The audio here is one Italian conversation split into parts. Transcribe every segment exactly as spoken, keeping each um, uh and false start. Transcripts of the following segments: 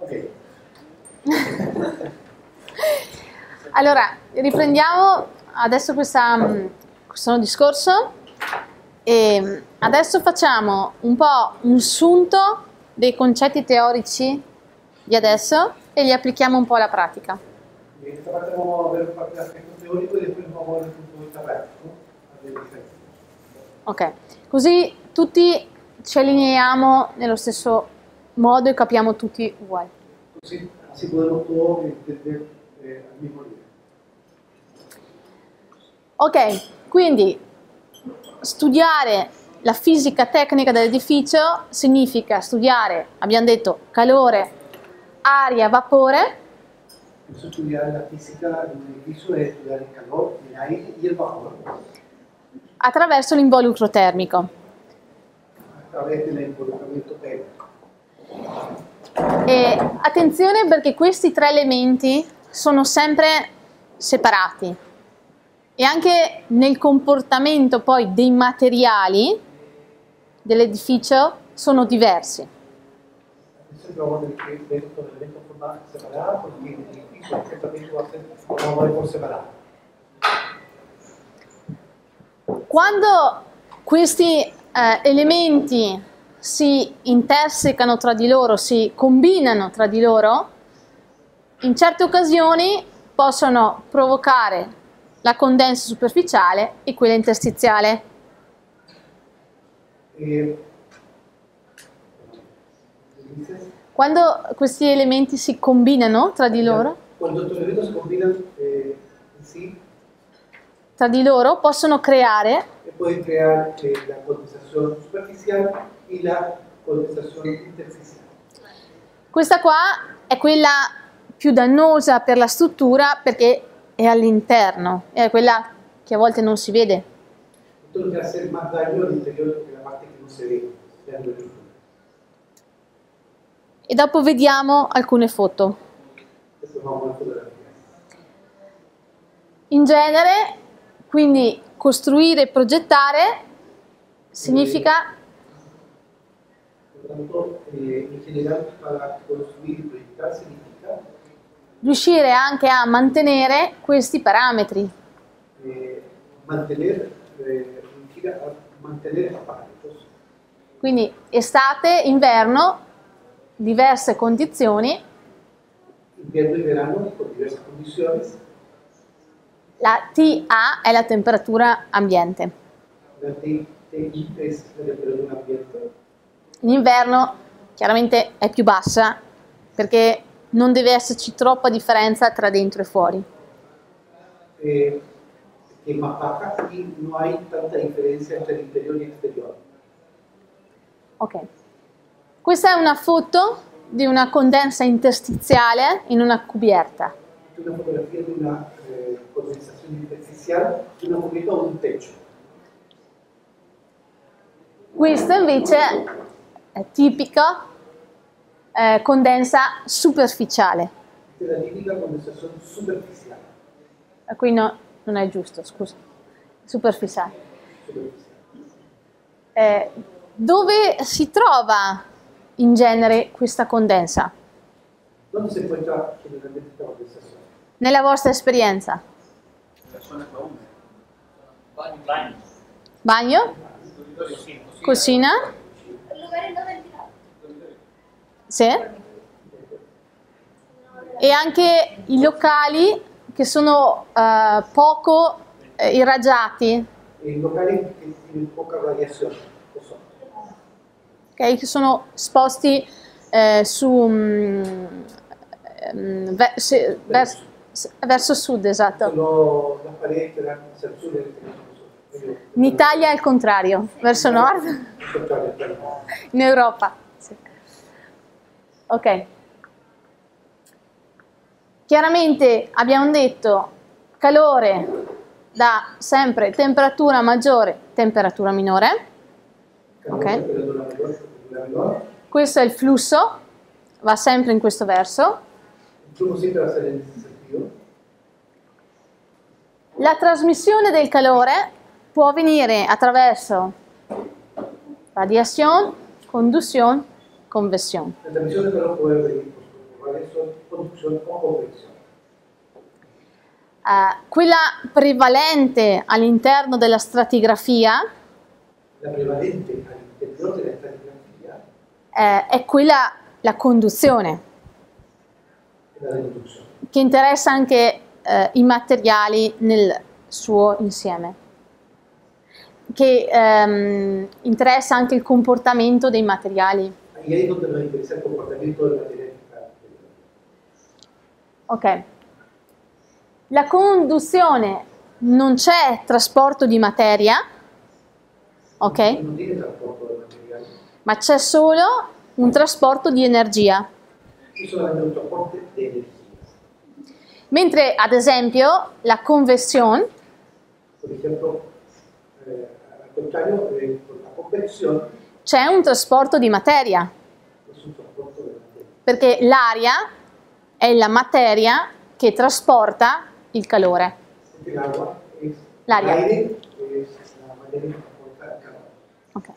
Ok. Allora, riprendiamo adesso questa, questo discorso e adesso facciamo un po' un sunto dei concetti teorici di adesso e li applichiamo un po' alla pratica. Questa parte vamos a ver parte dell'aspetto teorico e poi vamos a ver il punto di vista pratico. Ok, così tutti ci allineiamo nello stesso modo e capiamo tutti uguali. Così, así podemos todos entender eh, al mismo nivel. Ok, quindi studiare la fisica tecnica dell'edificio significa studiare, abbiamo detto, calore, aria, vapore. Eso estudiar la física de un edificio es estudiar el calor, el aire y el vapor Attraverso l'involucro termico. a través del involucramiento térmico. E attenzione perché questi tre elementi sono sempre separati e anche nel comportamento poi dei materiali dell'edificio sono diversi. Entonces vamos a tener que ver estos elementos de forma separada porque el edificio el tratamiento va a ser, lo vamos a ver por separado. Quando questi eh, elementi si intersecano tra di loro, si combinano tra di loro, in certe occasioni possono provocare la condensa superficiale e quella interstiziale. Eh, Quando questi elementi si combinano tra di loro, Cuando estos elementos se combinan eh, en sí, tra di loro possono creare eh, pueden crear eh, la condensación superficial y la condensación intersticial. questa qua è quella più dannosa per la struttura perché è all'interno, è quella che a volte non si vede. Esto es lo que hace más daño al interior que la parte que no se ve de la estructura. E dopo vediamo alcune foto. Después vamos a ver fotografías. In genere, quindi costruire e progettare significa Por lo tanto, eh, en general, para construir y proyectar significa riuscire anche a mantenere questi parametri. eh, mantener, eh, significa mantener estos parámetros. Quindi estate, inverno, diverse condizioni, Invierno y verano con diversas condiciones. la T A è la temperatura ambiente. La T I es la temperatura ambiente. In inverno chiaramente è più bassa perché non deve esserci troppa differenza tra dentro e fuori. Eh, que es más baja y no hay tanta diferencia entre el interior y el exterior. Ok. Questa è una foto di una condensa interstiziale in una cubietta. Esta es una fotografía de una eh, condensación intersticial de una cubierta o de un techo. Questo invece è tipico eh, condensa superficiale. Esta es la típica condensación superficial. Eh, Qui no, non è giusto, scusa. Superficiale. superficial. Eh, dove si trova in genere questa condensa? ¿Dónde se encuentra generalmente esta condensación? Nella vostra esperienza? Bagno. Bagno? Cucina? Lugares no ventilados. Sì. E anche i locali che sono eh, poco eh, irraggiati, En locales que tienen poca radiación. ¿Qué son? ok? Che sono esposti eh, su, mm, ehm, ve- se- vers- s- verso sud, esatto. Solo las paredes que dan hacia el sur en este caso. Pero- In Italia è il contrario, verso nord, al contrario, claro. in Europa. Sì. Ok. Chiaramente abbiamo detto calore da sempre temperatura maggiore, temperatura minore. Calor, Ok. temperatura mayor, temperatura menor. Questo è il flusso, va sempre in questo verso. El flujo siempre va a ser en ese sentido. La trasmissione del calore può avvenire attraverso radiazione, conduzione, conversione. La transmisión de calor puede venir por cuáles son conducción o convección. Eh, quella prevalente all'interno della stratigrafia La prevalente all'interno della stratigrafia eh, è quella, la conduzione, è la conduzione, che interessa anche eh, i materiali nel suo insieme, che ehm, interessa anche il comportamento dei materiali. Ahí es donde nos interesa el comportamiento del material. Ok. La conduzione non c'è trasporto di materia, ok? Non tiene trasporto del materiale. Ma c'è solo un trasporto di energia. È solamente un trasporto di energia. Mentre, ad esempio, la conversione, Per esempio, eh, al contrario, eh, con la convección c'è un trasporto di materia, es un trasporto de materia. perché l'aria è la materia che trasporta il calore. Porque el agua es L'aria. el aire, es la materia que transporta el calor. Ok.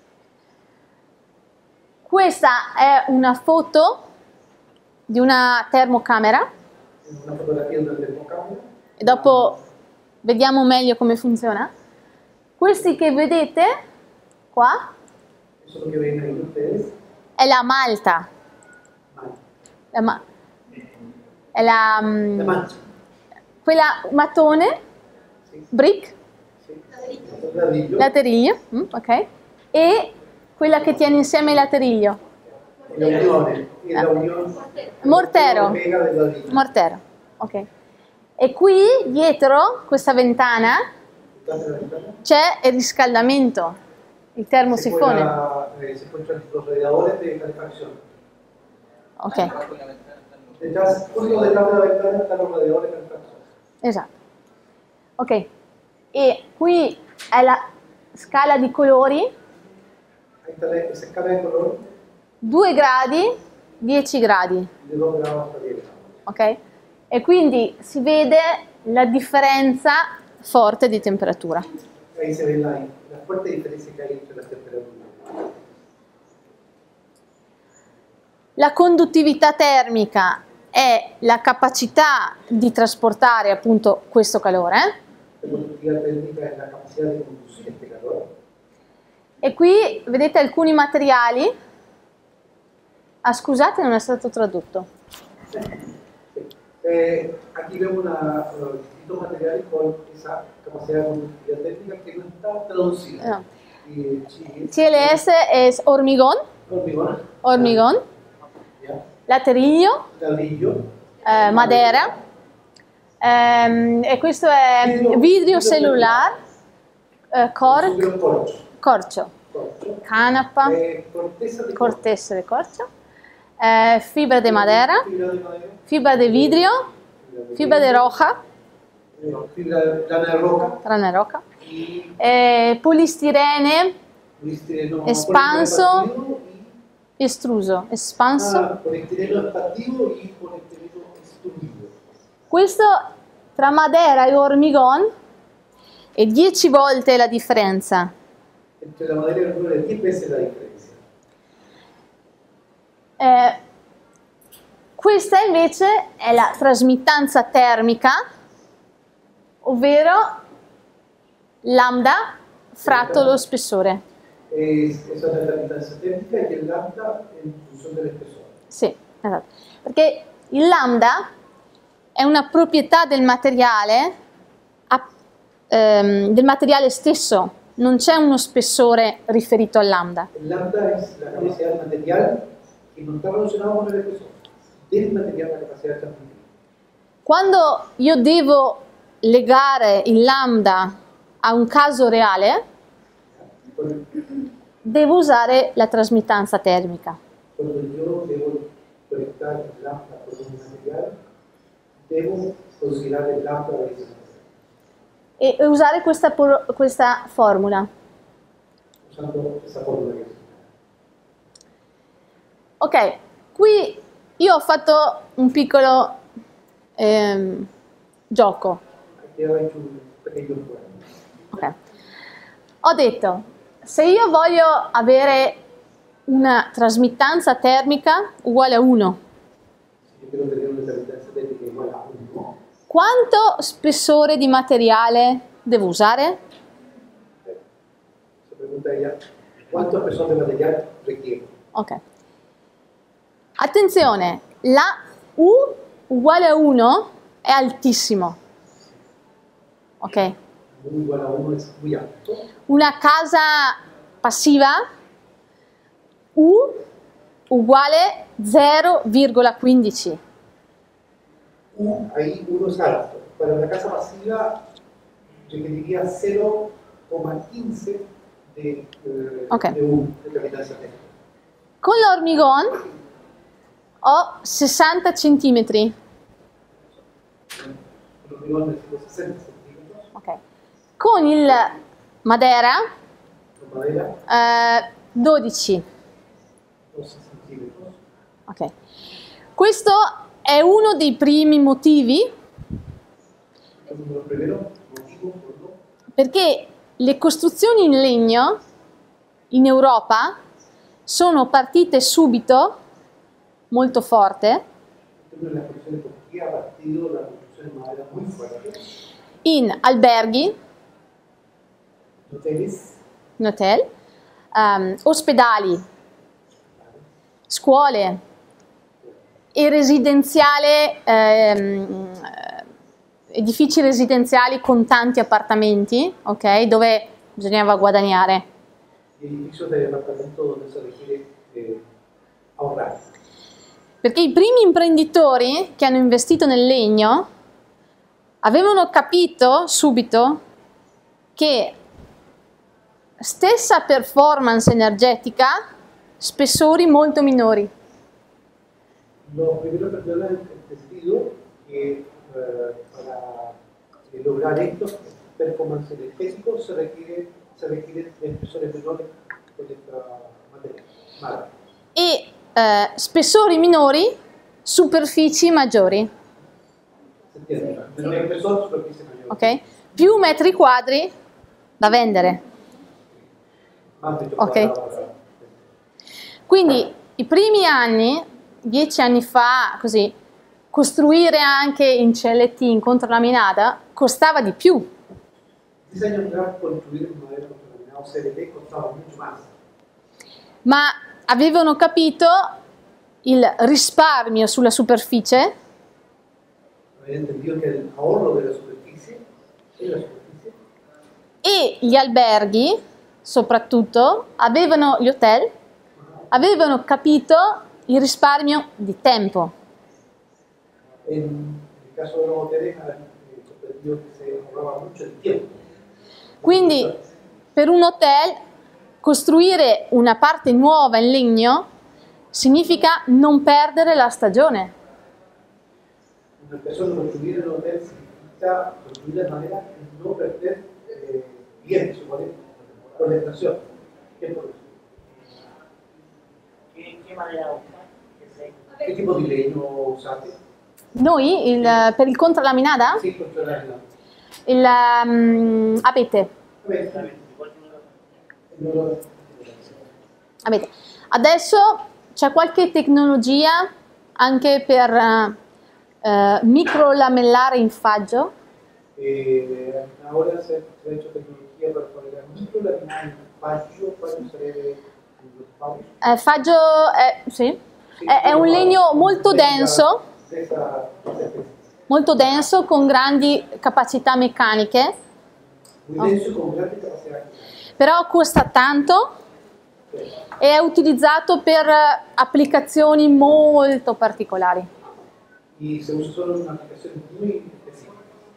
Questa è una foto di una termocamera Una fotografía de una termocamera. e dopo vediamo meglio come funziona. Questi che vedete qua Eso es lo que ven ahí ustedes. è la malta, Mal. la ma- è la, mm, La mancha. quella mattone, Sí. brick, Sí. Un ladrillo. lateriglio, mm, ok, e quella che tiene insieme il lateriglio, La unión. Y la unión. mortero, Pega del ladrillo. mortero, ok. E qui dietro questa ventana Entonces, la ventana. c'è il riscaldamento, il Se termosifone, encuentra- eh, se encuentran los radiadores de calefacción. ok, Detrás, justo detrás de la ventana están los radiadores de calefacción. esatto, ok. E qui è la scala di colori, Ahí está la- esa escala de color due gradi, dieci gradi, de dos grados hasta diez grados. ok? E quindi si vede la differenza forte di temperatura. Ahí se ve la, la fuerte diferencia que hay entre las temperaturas. La conduttività termica è la capacità di trasportare appunto questo calore, La conductividad térmica es la capacidad de conducir este calor. e qui vedete alcuni materiali. Ah, scusate, non è stato tradotto. Eh, aquí vemos una, uh, distintos materiales con esa capacidad de conductividad térmica que no está traducida. No. Y sí, C L S è hormigón, hormigón, hormigón, ya, lateriglio, ladrillo, eh, madera, ehm, e questo è vidrio cellulare, eh, cork, sobre un corcho, corcio, corcho, canapa, eh, corteza de corteza di corcio, eh, fibra di madera, fibra de madera, fibra di vidrio, fibra di roja, eh, fibra de lana de roca rana roca, y eh, polistirene poliestireno Espanso. poliestireno y estruso, espanso. ah, poliestireno espativo y poliestireno extruido. Questo tra madera e hormigón è dieci volte la differenza. Entre la madera y el hormigón es diez veces la diferencia. Eh, questa invece è la trasmittanza termica, ovvero lambda fratto lo spessore. Es, esa es la transmitancia térmica y el lambda en función del espesor. Sì, esatto. Perché il lambda è una proprietà del materiale, a- ehm, del materiale stesso, non c'è uno spessore riferito al lambda. El lambda es la capacidad del material que no está relacionado con el espesor. Del material la capacidad de transmitir. Quando io devo legare il lambda a un caso reale, Cuando, devo usare la trasmittanza termica. cuando yo debo conectar el lambda con un material, debo considerar el lambda de ese material, E usare questa, por- questa formula. usando esa fórmula que es. Ok, qui io ho fatto un piccolo ehm, gioco. Aquí he hecho un pequeño juego. Ok. Ho detto, se io voglio avere una trasmittanza termica uguale a uno, quiero tener una estabilidad sintética igual a uno. Quanto spessore di materiale devo usare? Se pregunta ella, ¿cuánto espesor de material requiere? Ok. Attenzione, la U uguale a uno è altissimo. Ok? U igual a uno es muy alto. Una casa passiva, U uguale zero virgola quindici. U, ahí uno es alto. Para una casa pasiva requeriría cero coma quince de, eh, Ok. de U, de capitancia técnica. Con l'ormigon ho sessanta centimetri. El hormigón necesita sesenta centímetros. Ok. Con il madera Con madera, eh, dodici. doce centímetros. Ok. Questo è uno dei primi motivi Es uno de los primeros motivos por lo perché le costruzioni in legno in Europa sono partite subito, molto forte, Una de las construcciones porque ha partido la construcción de madera muy fuerte, in alberghi, hoteles, in hotel, ehm, ospedali, scuole e residenziale, ehm, edifici residenziali con tanti appartamenti, ok, dove bisognava guadagnare. y edificios de departamento donde se requiere eh, ahorrar. Perché i primi imprenditori che hanno investito nel legno avevano capito subito che stessa performance energetica, spessori molto minori. Los primeros emprendedores han entendido que eh, para eh, lograr esto, performance energético, se requiere, se requieren de espesores menores con esta materia. Madera. E eh, spessori minori, superfici maggiori. ¿Se entiende? Menor espesor, superficie mayor. Ok? Più metri quadri da vendere. Más metros Ok. cuadrados para- Quindi i primi anni, dieci anni fa, così, costruire anche in C L T, in controlaminata, costava di più. diez años atrás, construir en madera contaminado C L T costaba mucho más. Ma avevano capito il risparmio sulla superficie Había entendido que el ahorro de la superficie, en la superficie, e gli alberghi, soprattutto, avevano, gli hotel, avevano capito il risparmio di tempo. en el caso de los hoteles, han eh, comprendido que se ahorraba mucho el tiempo. Quindi per un hotel costruire una parte nuova in legno significa non perdere la stagione. Una persona construir en un hotel significa construir de manera y no perder eh, bien su poder con la estación. ¿Qué, por eso? ¿Qué, qué madera usa? ¿Qué se- ¿Qué tipo di legno usate? Noi il- per il controlaminata Sí, construir la il um, abete, abete. Adesso c'è qualche tecnologia anche per eh, eh, microlamellare in faggio. Eh, ahora se, se ha hecho tecnología para poder microlaminar el fallo, fallo sarebbe un fallo. Eh, faggio è, sì, è, è un legno molto denso, Stessa, stessa specie. molto denso con grandi capacità meccaniche, Muy denso con grande capacidad. però costa tanto e è utilizzato per applicazioni molto particolari. Y se usa solo en aplicaciones muy específicas.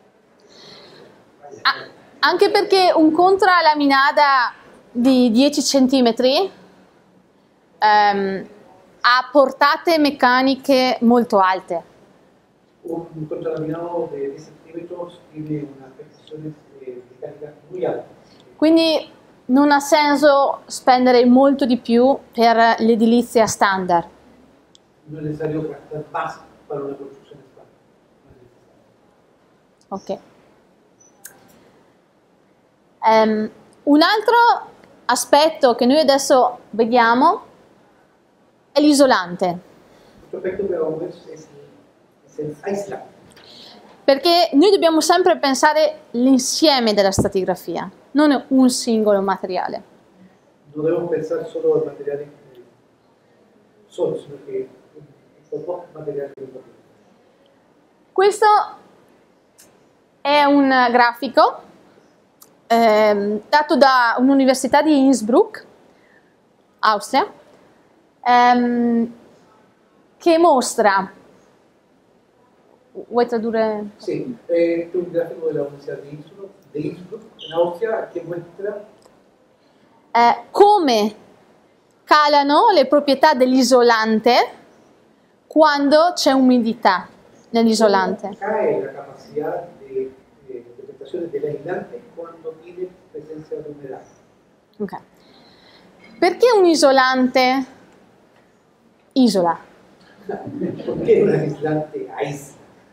Ah, anche perché un contralaminata di dieci centimetri ehm, ha portate meccaniche molto alte. Un contralaminado de diez centímetros tiene unas prestaciones eh, mecánicas muy altas. Quindi non ha senso spendere molto di più per l'edilizia standard. No es necesario gastar más para una construcción estándar. No es necesario. Ok. Ehm, un altro aspetto che noi adesso vediamo è l'isolante. Otro aspecto que vamos a ver es se aísla. Perché noi dobbiamo sempre pensare l'insieme della stratigrafia, non un singolo materiale. No debemos pensar solo en materiales eh, solos, sino que estos dos materiales importantes. Questo è un grafico ehm, dato da un'università di Innsbruck, Austria, ehm, che mostra. Vuoi tradurre? Sí, eh, este es un gráfico de la Universidad de Innsbruck, de Innsbruck en Austria, que muestra Eh, come calano le proprietà dell'isolante quando c'è umidità nell'isolante. cómo cae la capacidad de, de, de prestaciones del aislante cuando tiene presencia de humedad. Ok. Perché un isolante isola? ¿Por qué un aislante aísla?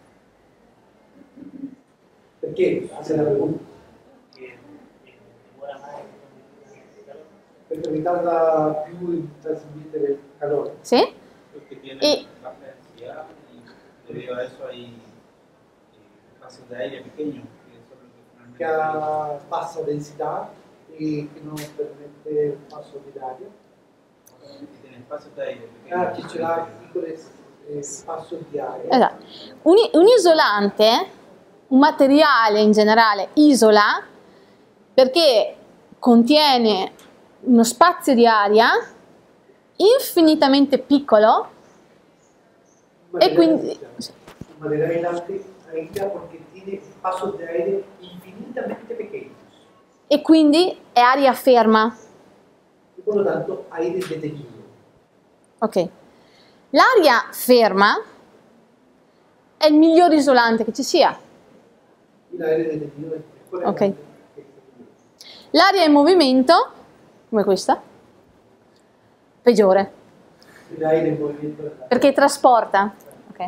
¿Por qué? Hace la pregunta. che demora mai il calore. Perché ritarda più il trasmitter del calore. Sì? Porque tiene Y- baja densidad y debido a eso hay eh, espacios de aire pequeños. Que eso es lo que finalmente Che ha bassa densità e che non permette passo di aria. y tiene espacios de aire Ah, pequeños. ci ce l'ha piccole eh, spasso di aria. Esatto. Un, un isolante, un materiale in generale isola perché contiene uno spazio di aria infinitamente piccolo Un e materiale- quindi un materiale aislante aísla porque tiene pasos de aire infinitamente pequeños e quindi è aria ferma. y por lo tanto aire detenido. Ok. L'aria ferma è il miglior isolante che ci sia. Y el aire detenido es mejor Ok. aislante que el detenido. L'aria in movimento, come questa, peggiore, El aire en movimiento es la- perché trasporta. Ok.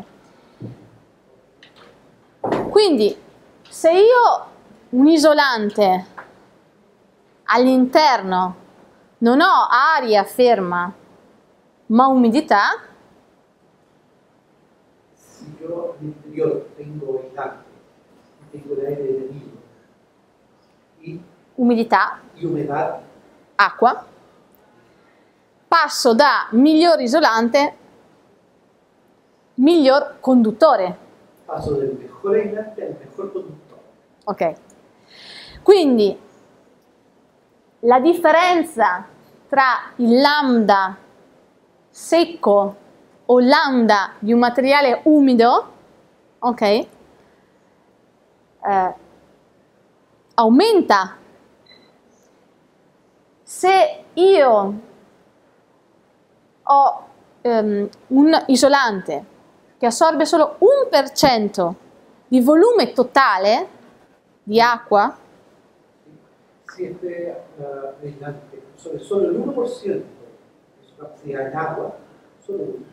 Quindi, se io un isolante all'interno non ho aria ferma, ma umidità, Si yo al interior tengo aislante, tengo el aire detenido y, umidità, y humedad, acqua, passo da miglior isolante, miglior conduttore. paso del mejor aislante al mejor conductor. Ok. Quindi la differenza tra il lambda secco o lambda di un materiale umido, ok, eh, aumenta. Se io ho ehm, un isolante che assorbe solo un per cento di volume totale di acqua, Si este uh, aislante absorbe solo el uno por ciento de su capacidad en agua, solo uno,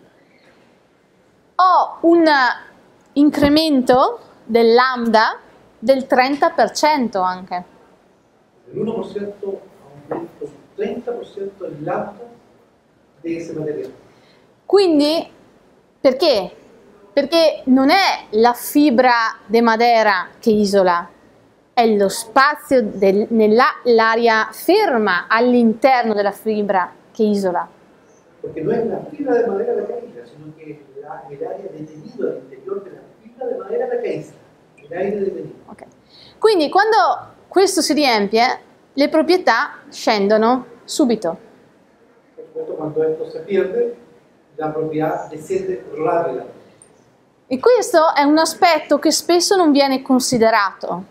ho un incremento del lambda del trenta per cento anche. el uno por ciento aumenta un treinta por ciento el lambda de ese material. Quindi, perché? Perché non è la fibra de madera che isola, è lo spazio nell'aria ferma all'interno della fibra che isola. Porque no es la fibra de madera la que aísla, sino que es la- el área detenido al interior de la fibra de madera la que aísla, el aire detenido. Ok. Quindi quando questo si riempie, le proprietà scendono subito. Por supuesto, cuando esto se pierde, la propiedad desciende rápidamente. E questo è un aspetto che spesso non viene considerato.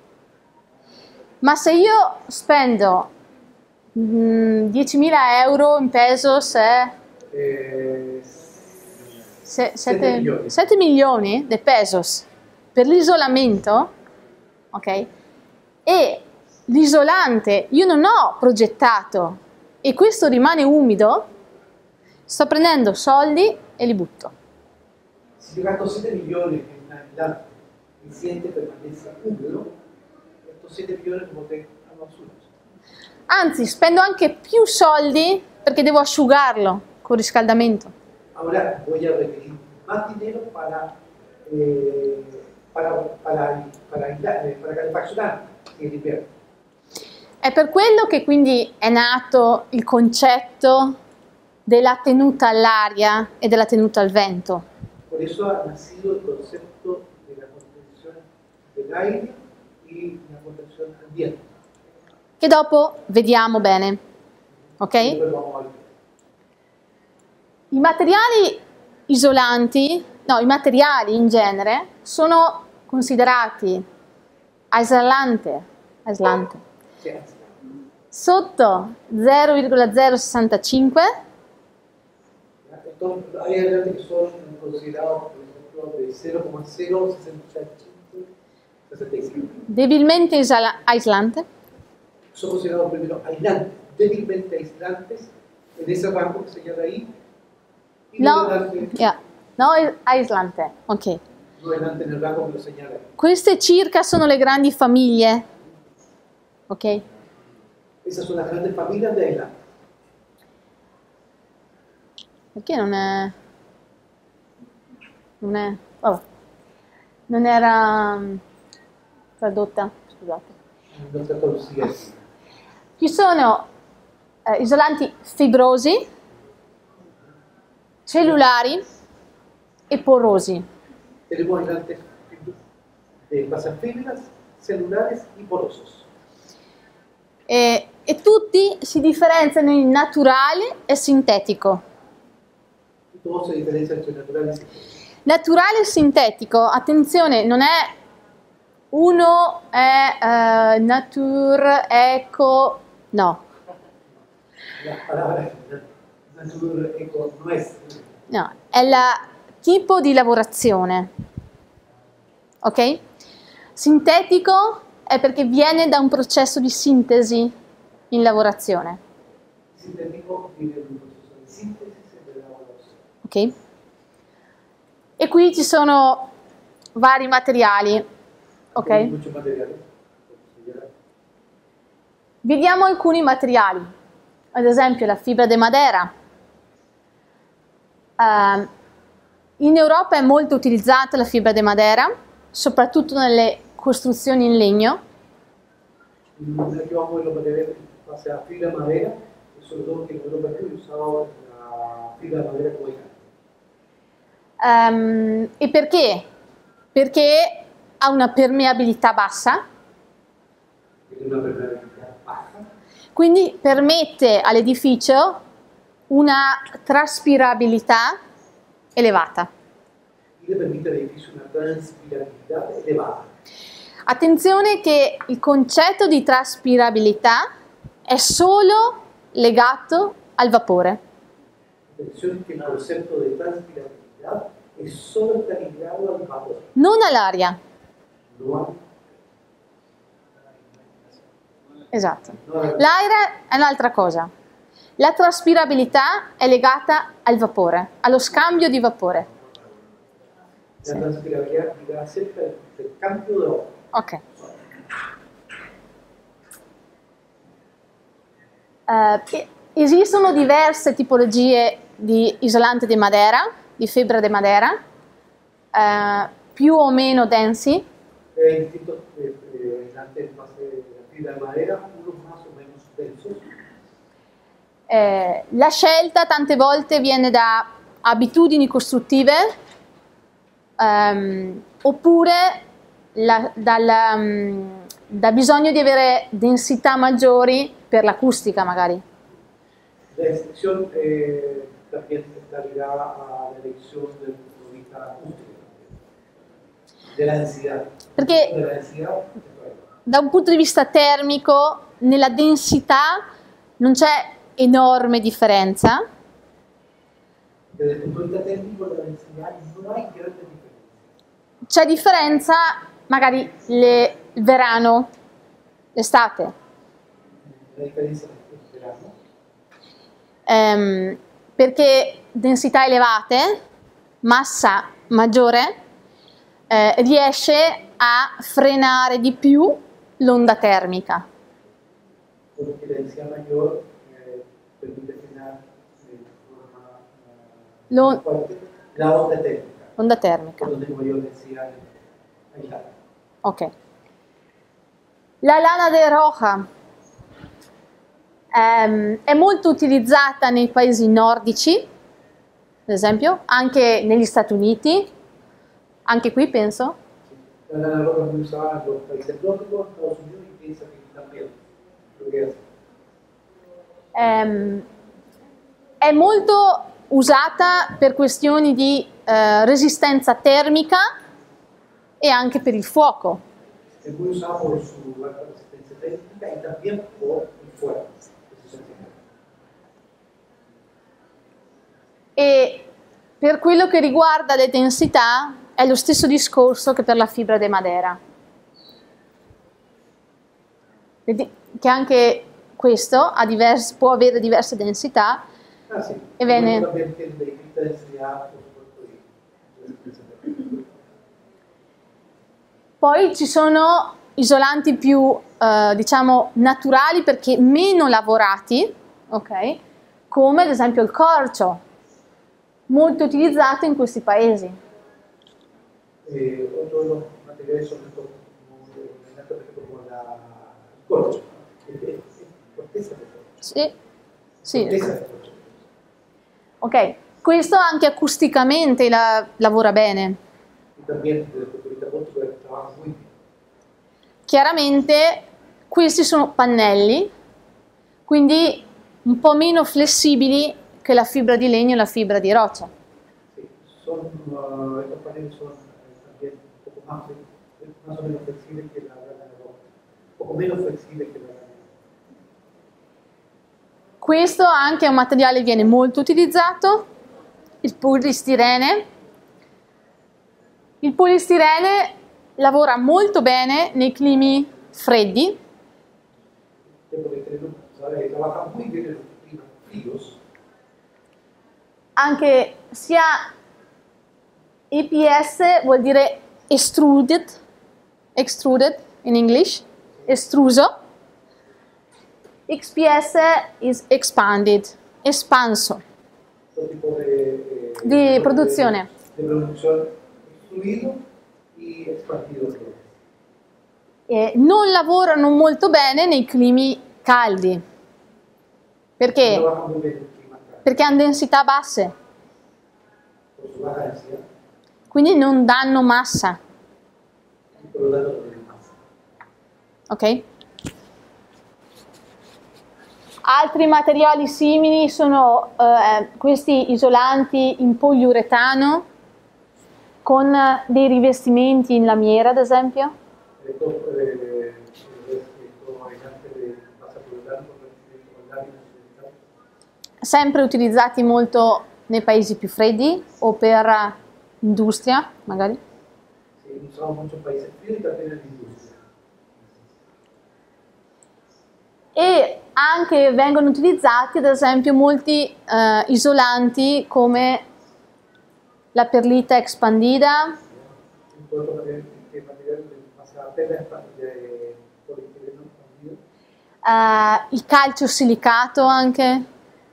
Ma se io spendo mm, diecimila euro in pesos, è Eh, se- Sette sette milioni. sette milioni di pesos per l'isolamento, ok? E l'isolante io non ho progettato e questo rimane umido, sto prendendo soldi e li butto. si yo gasto siete millones en un aislante y si este permanece húmedo, estos siete millones como que hanno assunto. Anzi, spendo anche più soldi perché devo asciugarlo con riscaldamento. Ahora voy a requerir más dinero para eh, para, para, para, para calefaccionar in inverno. È per quello che quindi è nato il concetto della tenuta all'aria e della tenuta al vento. Por eso ha nacido el concepto de la contención del aire y la contención al viento. Che dopo vediamo bene, ok? Después vamos a ver. I materiali isolanti, no, i materiali in genere sono considerati aislante, aislante Sí, sotto zero virgola zero sessantacinque entonces, hay aislantes que son considerados, por ejemplo, de cero coma cero sesenta y cinco. debilmente isala- aislante, Son considerados primero aislantes, débilmente aislantes, en ese rango que se señala ahí. Y no, no adelante, yeah, no aislante, ok. no adelante en el rango que lo señala ahí. Queste circa sono le grandi famiglie, ok? Esas son las grandes familias de aislantes. Perché non è... non è... vabbè. Non era mm, tradotta, scusate. No está conocida así. Ci sono eh, isolanti fibrosi, cellulari e porosi. Tenemos aislantes de masas fibras, celulares y porosos. E, e tutti si differenziano in naturale e sintetico. Y todos se diferencian entre naturales y sintéticos. Naturale e sintetico, attenzione, non è uno è eh, nature, eco, no, La palabra natura eco no es. no, è il tipo di lavorazione, ok? Sintetico è perché viene da un processo di sintesi in lavorazione, Sintético viene de un proceso de síntesis entre la evaluación. ok? E qui ci sono vari materiali, ok? Hay muchos materiales. Vediamo alcuni materiali, ad esempio la fibra de madera. Eh, in Europa è molto utilizzata la fibra de madera, soprattutto nelle costruzioni in legno. Aquí vamos a ver los materiales, o sea, fibra de madera, y sobre todo que en Europa es usado la fibra de madera cubana. Ehm, e perché? Perché ha una permeabilità bassa, Que tiene una permeabilidad baja, quindi permette all'edificio una traspirabilità elevata. y le permite al edificio una transpirabilidad elevada. Attenzione che il concetto di traspirabilità è solo legato al vapore. Atención que el concepto de transpirabilidad es solo está ligado al vapor, Non all'aria. no al, Esatto. no al- L'aria è un'altra cosa. La traspirabilità è legata al vapore, allo scambio di vapore. la transpirabilidad ligada acerca del, del cambio de vapor. Ok. Eh, esistono diverse tipologie di isolante di madera, di fibra di madera, eh, più o meno densi. Hay distintos eh, eh, aislantes en base de la fibra de madera, unos más o menos densos. Eh, la scelta tante volte viene da abitudini costruttive ehm, oppure la- dal, mm, da bisogno di avere densità maggiori per l'acustica magari. La excepción eh, también está ligada a la elección del punto de vista acústico, de la densidad. Perché De la densidad, da un punto di vista termico nella densità non c'è enorme differenza, desde el punto de vista técnico, la densidad no hay grandes diferencias. c'è differenza magari le- il verano, l'estate. La diferencia es el verano, Ehm, perché densità elevate, massa maggiore, eh, riesce a frenare di più l'onda termica. porque la densidad mayor eh, permite frenar de forma eh, Lo- fuerte la onda térmica. Onda termica. Donde tengo yo densidad aislada. Ok. La lana de roja ehm, è molto utilizzata nei paesi nordici, ad esempio, anche negli Stati Uniti, anche qui penso. La lana roja muy usada en los países nórdicos, Estados Unidos, y piensa que también lo que hace. Ehm, è molto usata per questioni di eh, resistenza termica e anche per il fuoco. Es muy usada por su alta resistencia técnica y también por el fuego. E per quello che riguarda le densità è lo stesso discorso che per la fibra de madera. Vedi che anche questo ha diverse, può avere diverse densità. Ah, sì. E bene. También tiene distinta densidad, por supuesto, de resistencia técnica. Poi ci sono isolanti più, eh, diciamo, naturali perché meno lavorati, ok? Come ad esempio il corcio, molto utilizzato in questi paesi. Eh, otro de los materiales son estos, como, en alto efecto, como la el corcho, eh, corteza de corcho. Sì, sì. Corteza de corcho. Ok, questo anche acusticamente la- lavora bene. Y también desde el punto de vista acústico trabaja muy bien. Chiaramente questi sono pannelli, quindi un po' meno flessibili che la fibra di legno e la fibra di roccia. Sí, son, uh, estos paneles son eh, también un poco más, fle- más o menos flexibles que la lana de roca, un poco menos flexibles que la lana de roca. Questo anche è un materiale che viene molto utilizzato, il polistirene. Il polistirene lavora molto bene nei climi freddi, Tengo que tener, sabe, trabaja muy bien en los climas fríos, anche sia E P S vuol dire extruded, extruded in English, estruso. X P S is expanded, espanso, todo tipo de, eh, di produzione. de producción fluido y expandido. E non lavorano molto bene nei climi caldi. Perché? Trabaja muy bien en el clima cálido, Perché hanno densità basse, por su baja densidad quindi non danno massa, y por lo tanto no tiene masa. ok? Altri materiali simili sono eh, questi isolanti in poliuretano con dei rivestimenti in lamiera, ad esempio. Esto, eh, esto aislante de masa poliuretano con revestimiento con láminas y tal. Sempre utilizzati molto nei paesi più freddi o per industria, magari. Sí, usamos en muchos países fríos y también en la industria. E anche vengono utilizzati, ad esempio, molti eh, isolanti come la perlita expandida, Todo otro material, que material de masa tela de poliestireno expandido, eh, il calcio silicato anche,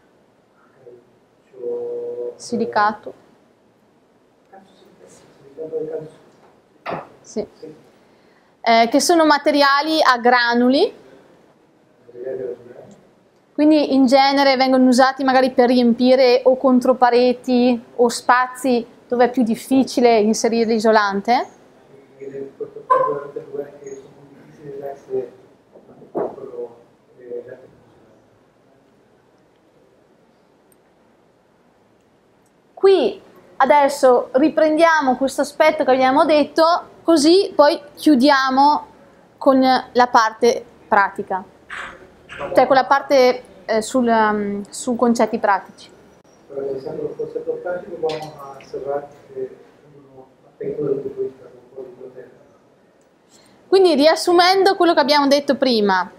calcio, silicato, calcio, silicato de calcio. sì. Sí, Eh, che sono materiali a granuli, material de velocidad. quindi in genere vengono usati magari per riempire o contropareti o spazi dove è più difficile inserire l'isolante. Y en el puesto de lugares que son muy difíciles de acceder por lo eh, la tecnología. Qui adesso riprendiamo questo aspetto che abbiamo detto, così poi chiudiamo con la parte pratica, cioè con la parte eh, sul, um, su concetti pratici. Realizando los conceptos prácticos, vamos a cerrar eh, unos aspectos del punto de vista del biblioteca. Quindi riassumendo quello che abbiamo detto prima,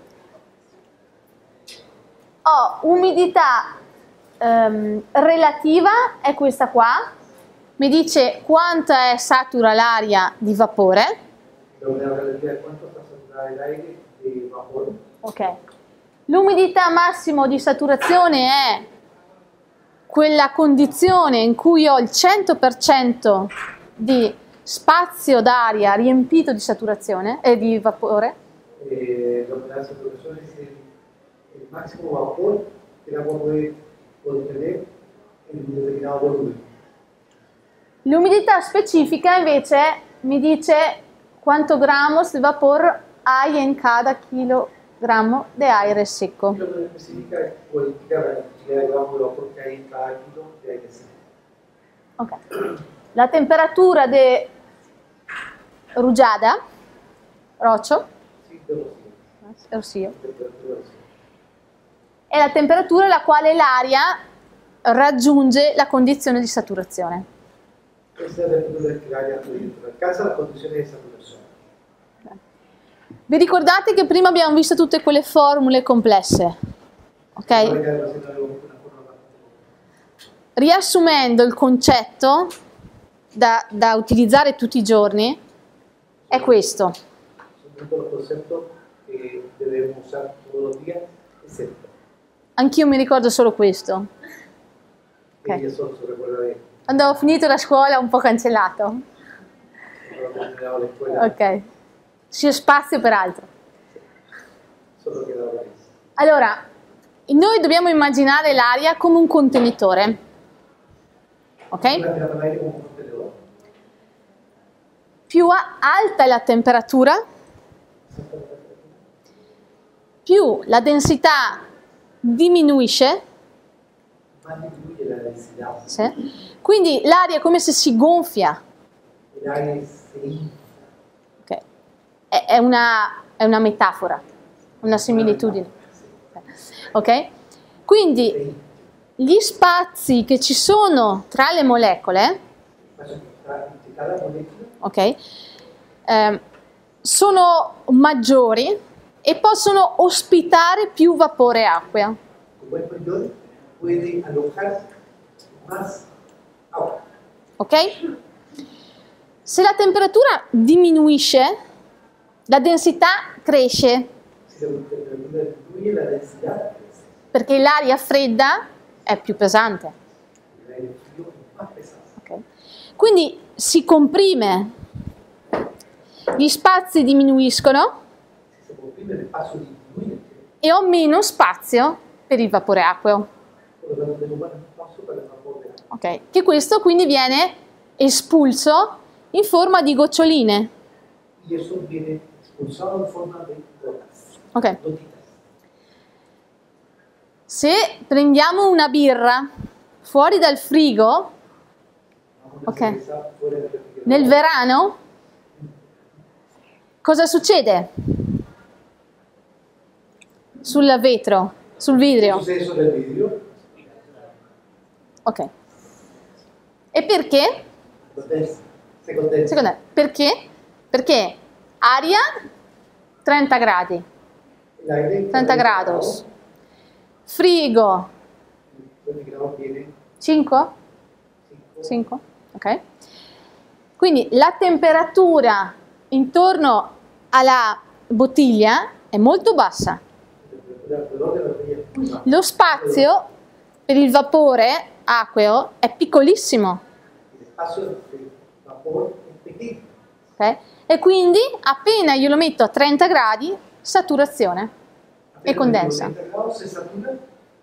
ho umidità ehm, relativa, è questa qua, mi dice quanta è satura l'aria di vapore. La unidad relativa de cuánto está saturada el aire de vapor. Ok. L'umidità massimo di saturazione è quella condizione in cui ho il cento per cento di spazio d'aria riempito di saturazione e di vapore, Eh, lo que la saturación es el, el máximo vapor que el agua puede contener en un determinado volumen. l'umidità specifica invece mi dice quanto gramos di vapor hay en cada kilogrammo de aire seco. Y lo que no especifica es cualquier la cantidad de gramos de vapor que hay en cada kilo de aire seco. Ok. La temperatura de rugiada, roccio, Sí, de rocío. rocío, Temperatura de rocío. è la temperatura alla quale l'aria raggiunge la condizione di saturazione. Esa es la temperatura que el área alcanza las condiciones de saturación. Vi ricordate che prima abbiamo visto tutte quelle formule complesse? Ok? Ahora ya recién hablamos de una forma bastante- Riassumendo il concetto da, da utilizzare tutti i giorni, è questo. Son todos los conceptos que debemos usar todos los días, excepto Anch'io mi ricordo solo questo. que Ok. ella solo se recuerda de Quando ho finito la scuola ho un po' cancellato. cuando hemos terminado la escuela, Ok. C'è spazio per altro. solo quedaba eso. Allora, noi dobbiamo immaginare l'aria come un contenitore. Ok? Una tira para el aire como un contenedor, Più a- alta è la temperatura, più la densità diminuisce, más disminuye la densidad, sì? Quindi l'aria è come se si gonfia. el aire se infla. Ok. È, è una, è una metafora, una similitudine. Ok? Quindi gli spazi che ci sono tra le molecole, Pasa que está entre cada molécula ok, ehm, sono maggiori e possono ospitare più vapore e acqua. como es mayor, puede alojar más agua. Ok? Se la temperatura diminuisce, la densità cresce Si la temperatura disminuye, la densidad crece. perché l'aria fredda è più pesante. El aire frío es más pesado. Ok? Quindi si comprime, gli spazi diminuiscono Si se comprime, el espacio disminuye, e ho meno spazio per il vapore acqueo. por lo tanto tengo más espacio para el vapor de agua. Ok? Che questo quindi viene espulso in forma di goccioline. Y eso viene expulsado en forma de gotas, Ok? gotitas. Se prendiamo una birra fuori dal frigo, Vamos a Ok. cerveza fuera del refrigerador. nel verano, cosa succede? Sul vetro, sul ¿Qué vidrio. sucede sobre el vidrio? Ok. E perché? Condensa. Se condensa. Secondo me, perché? Perché aria trenta gradi, El aire trenta grados. Frigo El refrigerador tiene cinque? cinco. cinque? Ok. Quindi la temperatura intorno alla bottiglia è molto bassa. La temperatura alrededor de la botella es muy baja. Lo spazio per il vapore acqueo è piccolissimo. El espacio del vapor es pequeño. Ok? E quindi appena io lo metto a trenta gradi, saturazione e Apenas condensa. treinta grados se satura.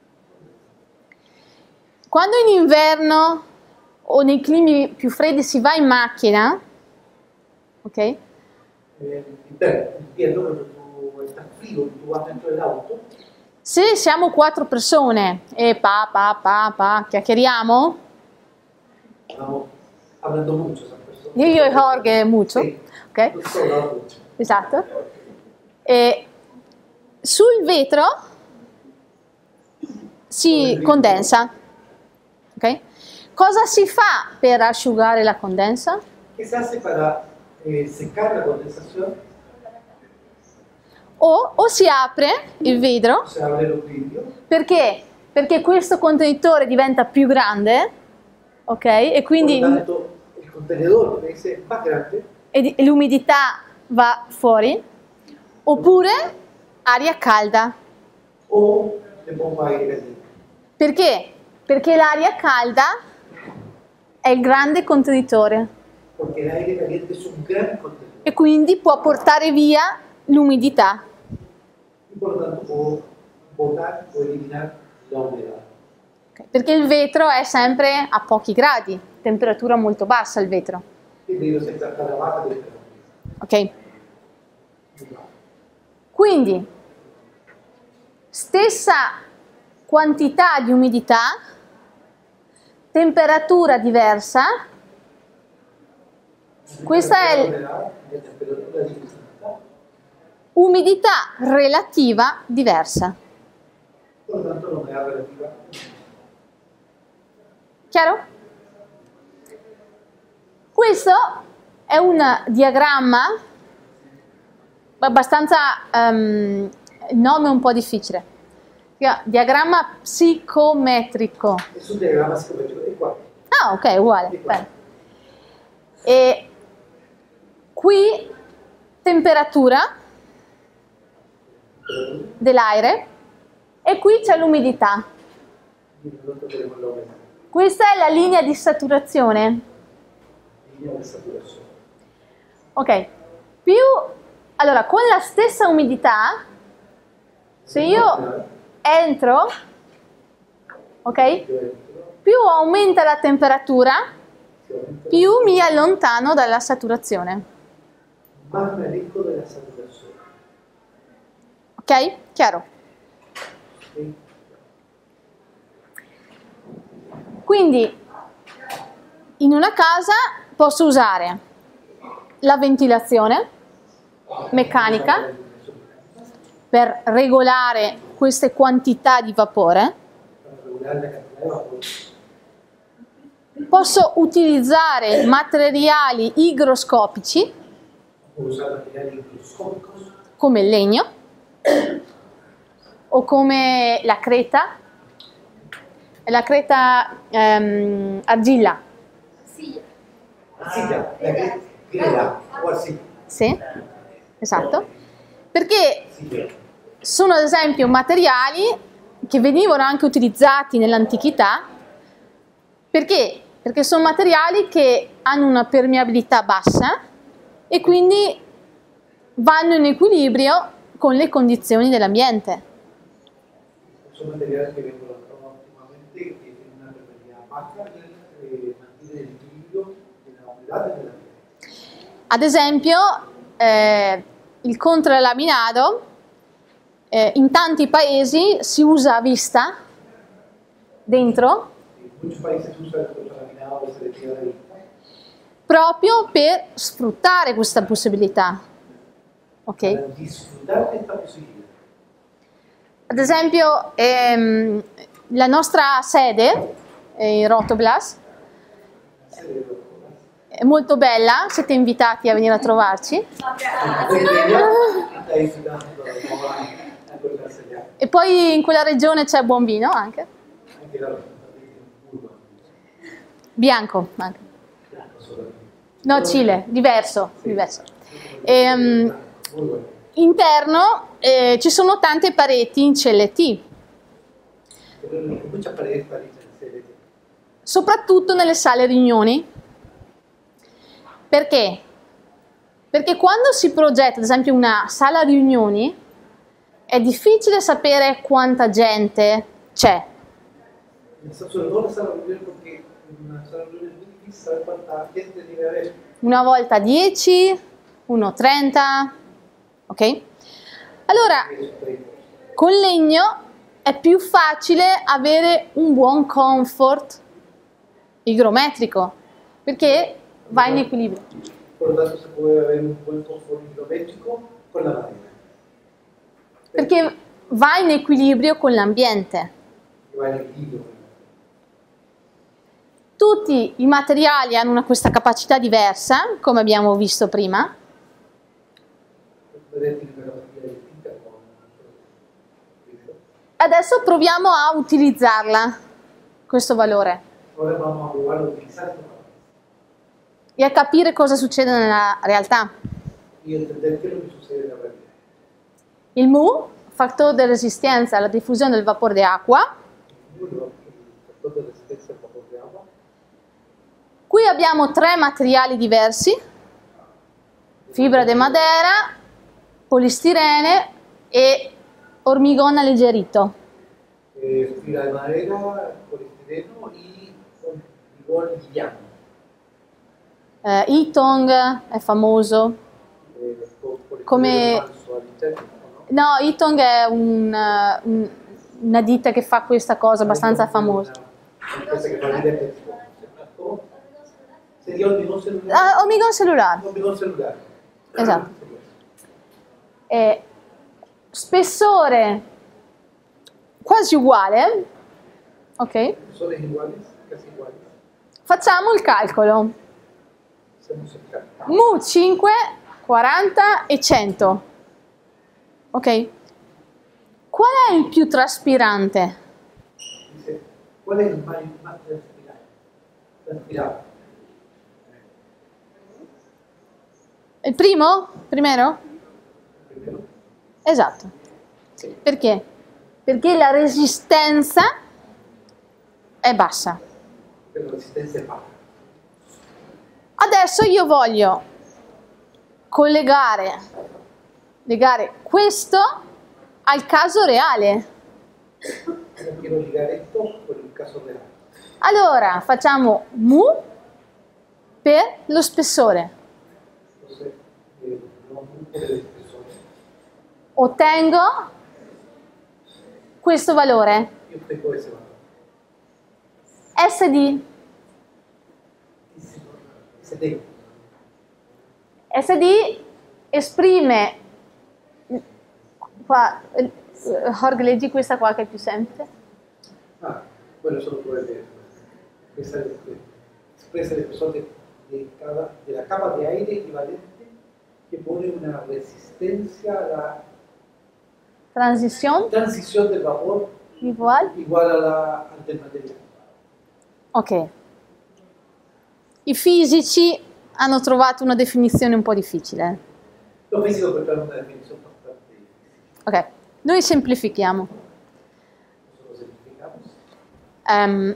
Quando in inverno o nei climi più freddi si va in macchina, ok? Eh, interno, invierno, cuando tú estás frío, tú vas dentro del auto, Se siamo quattro persone e pa pa pa pa chiacchieriamo, vamos hablando mucho esas personas. io e Jorge mucho, Sí, ok? no solo hablo mucho. Esatto. E sul vetro si condensa, ok? Cosa si fa per asciugare la condensa? ¿Qué se hace para eh, secar la condensación? O, o si apre il vetro, Se abre los vidrios, perché? Perché questo contenitore diventa più grande, ok? E quindi por lo tanto el contenedor debe ser más grande, e l'umidità va fuori, oppure aria calda. o le pongo aire caliente. Perché? Perché l'aria calda è il grande contenitore Porque el aire caliente es un gran contenedor. e quindi può portare via l'umidità. Y por lo tanto puedo botar o eliminar la humedad. Ok, perché il vetro è sempre a pochi gradi, temperatura molto bassa il vetro. Y el vidrio siempre está a la baja temperatura. Ok? Muy baja. Quindi, stessa quantità di umidità, temperatura diversa. Questa è La l- humedad y la temperatura distinta. umidità relativa diversa. Por lo tanto, la humedad relativa. Chiaro? Questo è un diagramma abbastanza, ehm, il nome è un po' difficile. Diagramma psicometrico. Es un diagrama psicométrico. Es igual. Ah, ok, uguale. Bene. E qui temperatura dell'aire e qui c'è l'umidità. Y nosotros tenemos la humedad. Questa è la linea di saturazione. Línea de saturación. Ok, più allora con la stessa umidità, se io entro, ok, Yo entro, più aumenta la temperatura, si aumenta, più mi allontano dalla saturazione. más me alejo de la saturación. Ok? Chiaro? ¿Sí? Quindi in una casa posso usare la ventilazione meccanica per regolare queste quantità di vapore. Para regular la cantidad de vapor. Posso utilizzare materiali igroscopici Puedo usar materiales microscópicos come il legno o come la creta, la creta ehm, argilla. Silla. arcilla, la gre- greda o arcilla. Sì, esatto. Perché Arcilla. sono ad esempio materiali che venivano anche utilizzati nell'antichità. Perché? Perché sono materiali che hanno una permeabilità bassa e quindi vanno in equilibrio con le condizioni dell'ambiente. Son materiales que vengono óptimamente, que tienen una permeabilidad baja y eh, mantienen el equilibrio de la humedad y del ambiente. Ad esempio, eh, il controlaminato eh, in tanti paesi si usa a vista dentro En muchos países se usa el contralaminado de selectiva de vista proprio per sfruttare questa possibilità. Ok? para disfrutar de esta posibilidad. Ad esempio, ehm, la nostra sede eh, in Rotoblas La sede de los è molto bella, siete invitati a venire a trovarci. está disfrutando como va a encontrarse allá. E poi in quella regione c'è buon vino anche, Hay que dar muy bueno. bianco anche. Solamente. No, Cile, diverso, diverso. Ehm, Muy bueno. interno eh, ci sono tante pareti in C L T, Pero hay muchas paredes para ir en C L T. soprattutto nelle sale riunioni. Perché? Perché quando si progetta, ad esempio, una sala riunioni, è difficile sapere quanta gente c'è. Sobre todo en la sala de reuniones, porque en una sala de reuniones es muy difícil saber cuánta gente debe haber. Una volta dieci, uno trenta, ok? Allora, con legno è più facile avere un buon comfort igrometrico, perché va in equilibrio. Por lo tanto, se puede haber un buen confort hidrométrico con la madera. Perché va in equilibrio con l'ambiente. Que va en equilibrio. Tutti i materiali hanno una, questa capacità diversa, come abbiamo visto prima. Las maderas tienen una capacidad distinta. Como Adesso proviamo a utilizzarla, questo valore, ahora vamos a probar a utilizar esto e a capire cosa succede nella realtà. y entender qué es lo que sucede en la realidad. Il mu, fattore di resistenza alla diffusione del vapore d'acqua, Uno, el factor controllo della resistenza al vapore di acqua. Qui abbiamo tre materiali diversi: fibra de madera, polistirene e ormigón alleggerito. Eh, fibra de madera, poliestireno y hormigón liviano. Eh, Ytong è famoso. Eh, con poliestireno Come- falso all'interno, no? No, Ytong è un, eh, un- una ditta che fa questa cosa abbastanza famosa. Una empresa che fa vedere tipo, sería hormigón celular. Ah, ormigón celular. Hormigón celular. Esatto. Eh, spessore quasi uguale, ok? Son iguales, casi iguales. Facciamo il calcolo. Hacemos el cálculo. Mu cinque, quaranta e cento. Ok? Qual è il più traspirante? Dice, ¿cuál es el más, más transpirado? Transpirado. Il primo? Primero? Primero. Esatto. Perché? Perché la resistenza è bassa. Pero la resistencia es baja. Adesso io voglio collegare, legare questo al caso reale. Ahora quiero ligar esto con el caso real. Allora facciamo mu per lo spessore. Entonces, eh, no por el espesor. Ottengo questo valore. Yo tengo ese valor. S D. Ese tengo. S D esprime, qua, eh, Jorge, leggi questa qua che è più semplice. Ah, bueno, eso lo puede leer. Expresa el, expresa el espesor de, de, cada, de la capa de aire equivalente que pone una resistencia a la Transition, transición del vapor igual. igual a la, al del material. Ok. I fisici hanno trovato una definizione un po' difficile. Los físicos encontraron una definición bastante difícil. Ok, noi semplifichiamo. Nosotros simplificamos. Ehm,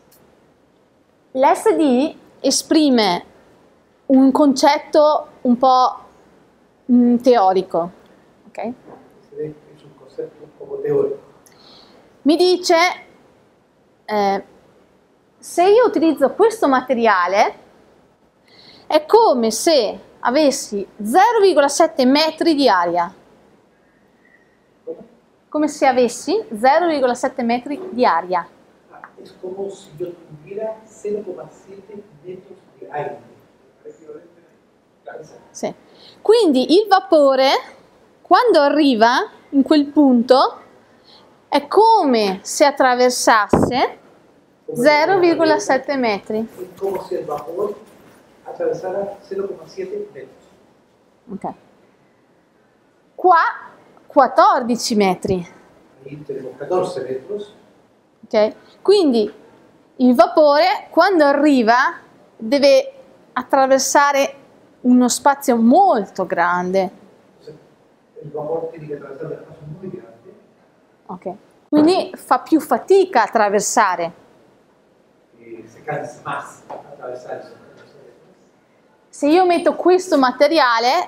L'S D esprime un concetto un po' mm, teorico. Ok? Se ve que es un concepto un poco teórico. Mi dice, eh, se io utilizzo questo materiale, è come se avessi zero virgola sette metri di aria. ¿Cómo? Come se avessi zero virgola sette metri di aria. Ah, es como si yo tuviera cero coma siete metros de aire. Claro, exacto. Sì. Quindi il vapore, quando arriva in quel punto, è come se attraversasse Como zero virgola si- sette metri. Es como si el vapor atravesara cero coma siete metros. Ok. Qua quattordici metri. Ahí tenemos catorce metros. Ok? Quindi il vapore, quando arriva, deve attraversare uno spazio molto grande. Entonces, el vapor tiene que atravesar un espacio muy grande. Ok? Quindi fa più fatica a attraversare. Eh, se cansa más atravesar esos catorce metros. Se io metto questo materiale,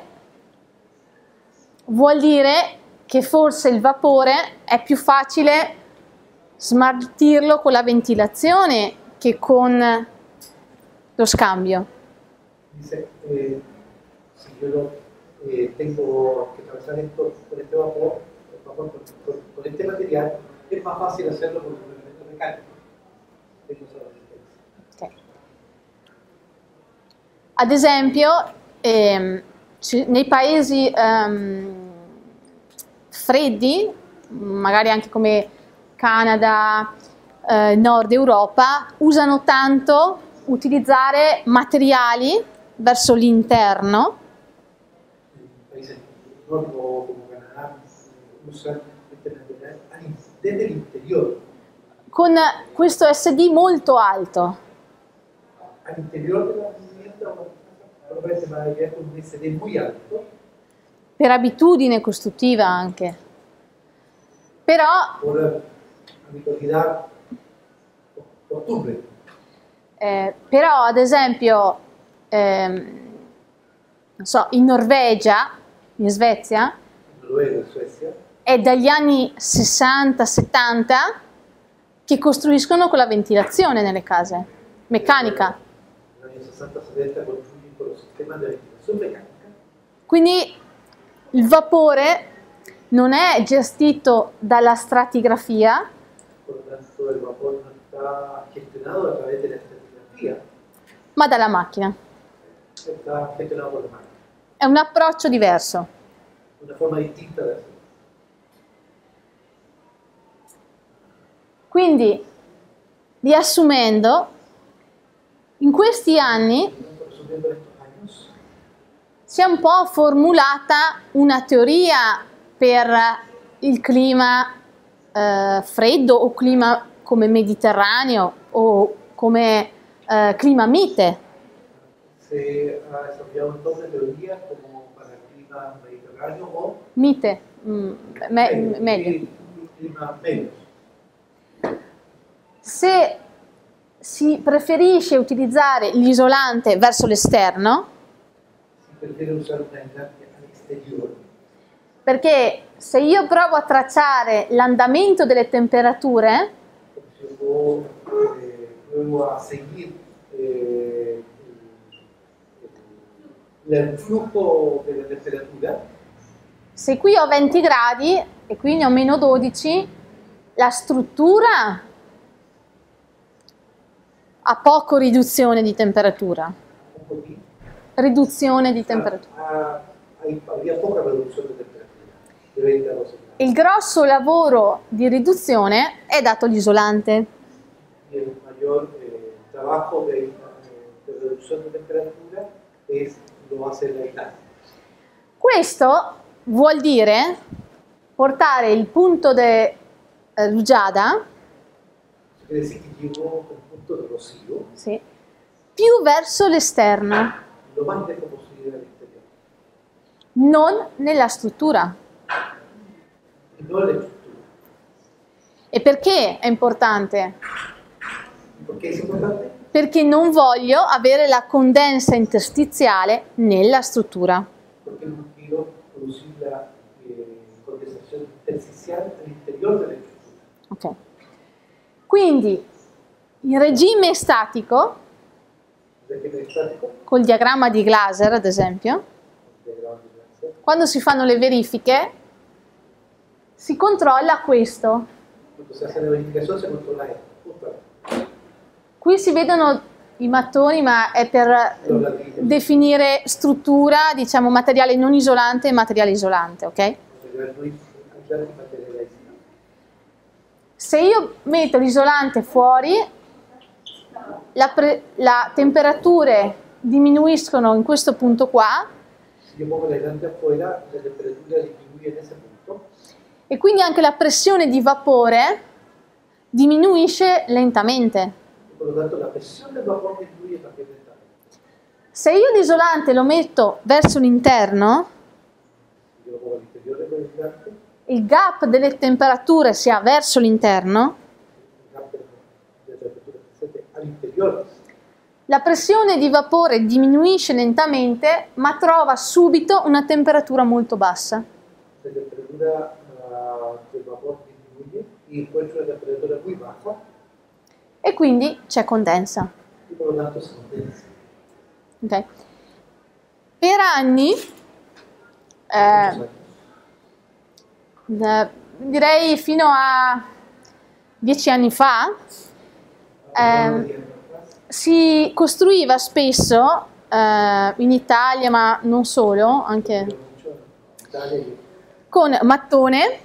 vuol dire che forse il vapore è più facile smaltirlo con la ventilazione che con lo scambio. Dice, eh, si yo lo, eh, tengo que atravesar esto con este vapor, el vapor con, con- con este material, es más fácil hacerlo con un elemento mecánico. Tengo esa resistencia. Ok. Ad esempio, ehm, ci- nei paesi ehm, freddi, magari anche come Canada, eh, Nord Europa, usano tanto utilizzare materiali verso l'interno En países nórdicos como Canadá usan este material al- desde el interior. con questo S D molto alto. Al interior de la vivienda probablemente va a llegar un S D muy alto, Per abitudine costruttiva anche. Però por habitualidad Ottobre. Eh, però ad esempio ehm, non so, in Norvegia, in Svezia, Noruega, Svezia, è dagli anni sessanta settanta che costruiscono con la ventilazione nelle case, meccanica. negli anni sessanta settanta costruiti con lo sistema di ventilazione meccanica. Quindi il vapore non è gestito dalla stratigrafia, Por lo tanto, el vapor no está gestionado a través de la estratigrafía, ma dalla macchina. está gestionado por la máquina. È un approccio diverso. Una forma distinta de hacerlo. Quindi, riassumendo, in questi anni Resumiendo estos años, si è un po' formulata una teoria per il clima eh, freddo o clima come mediterraneo o come eh, clima mite. se ha desarrollado una teoría como para el clima mediterráneo o Mite, mm, me- medio, meglio. y- y clima medio. Se si preferisce utilizzare l'isolante verso l'esterno, Si prefiere usar un aislante al exterior, perché se io provo a tracciare l'andamento delle temperature, porque si yo puedo, eh, pruebo a seguir eh, el, el flujo de la temperatura, se qui ho venti gradi e qui ne ho meno dodici, la struttura ha poco riduzione di temperatura. un poquito, Riduzione di temperatura. ah, hay- habría poca reducción de temperatura, de veinte a doce grados. Il grosso lavoro di riduzione è dato all'isolante. Y el mayor eh, trabajo de, eh, de reducción de temperatura es, lo hace el aislante. Questo vuol dire portare il punto de eh, rugiada, Quiere decir que llegó un punto de rocío sì, più verso l'esterno, lo más lejos posible del exterior. non nella struttura. Y no en la estructura. E perché è importante? ¿Por qué es importante? Perché non voglio avere la condensa interstiziale nella struttura. Porque no quiero producir la eh, condensación intersticial al interior de la estructura. Ok. Quindi, in regime statico, El régimen estático, col diagramma di Glaser ad esempio, el diagrama de Glasser, quando si fanno le verifiche, si controlla questo. cuando se hace la verificación se controla esto, justo ahí. Qui si vedono i mattoni, ma è per Los ladrillos, definire struttura, diciamo materiale non isolante e materiale isolante, ok? material no aislante y material aislante. Se io metto l'isolante fuori, la, pre- la temperature diminuiscono in questo punto qua Si yo pongo el aislante afuera, la temperatura disminuye en ese punto e quindi anche la pressione di vapore diminuisce lentamente. y por lo tanto la presión del vapor disminuye también lentamente. Se io l'isolante lo metto verso l'interno, Si yo lo pongo al interior del aislante, il gap delle temperature sia verso l'interno, el gap de la temperatura presente al interior, la pressione di vapore diminuisce lentamente, ma trova subito una temperatura molto bassa. la temperatura ah, del vapor disminuye y encuentra una temperatura muy baja E quindi c'è condensa. y por lo tanto se condensa. Ok? Per anni, eh, Muchos años. eh, direi fino a dieci anni fa, Algunos eh, días atrás, si costruiva spesso eh, in Italia, ma non solo, anche mucho en Italia y con mattone,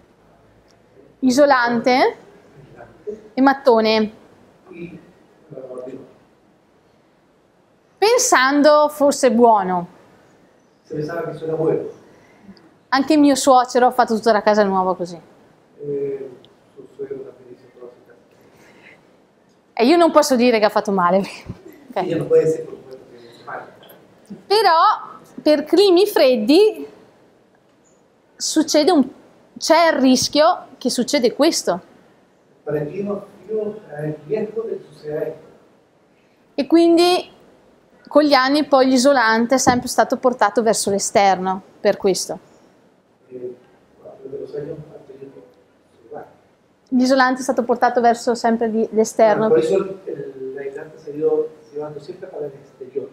isolante aislante e mattone, y ah, digo, pensando fosse buono. se pensaba que eso era bueno. Anche mio suocero ha fatto tutta la casa nuova così. Eh, su suegro también hizo todas sus casas. E io non posso dire che ha fatto male. Ok. Ella no puede ser, por supuesto, que es malo. Però per climi freddi succede un, c'è il rischio che succede questo. Para el clima frío hay riesgo de que suceda esto. E quindi con gli anni poi l'isolante è sempre stato portato verso l'esterno, per questo. Eh, a través de los años ha tenido su lugar. L'isolante è stato portato verso sempre di- l'esterno. Por eso el, el, la aislante se ha ido llevando siempre para el exterior.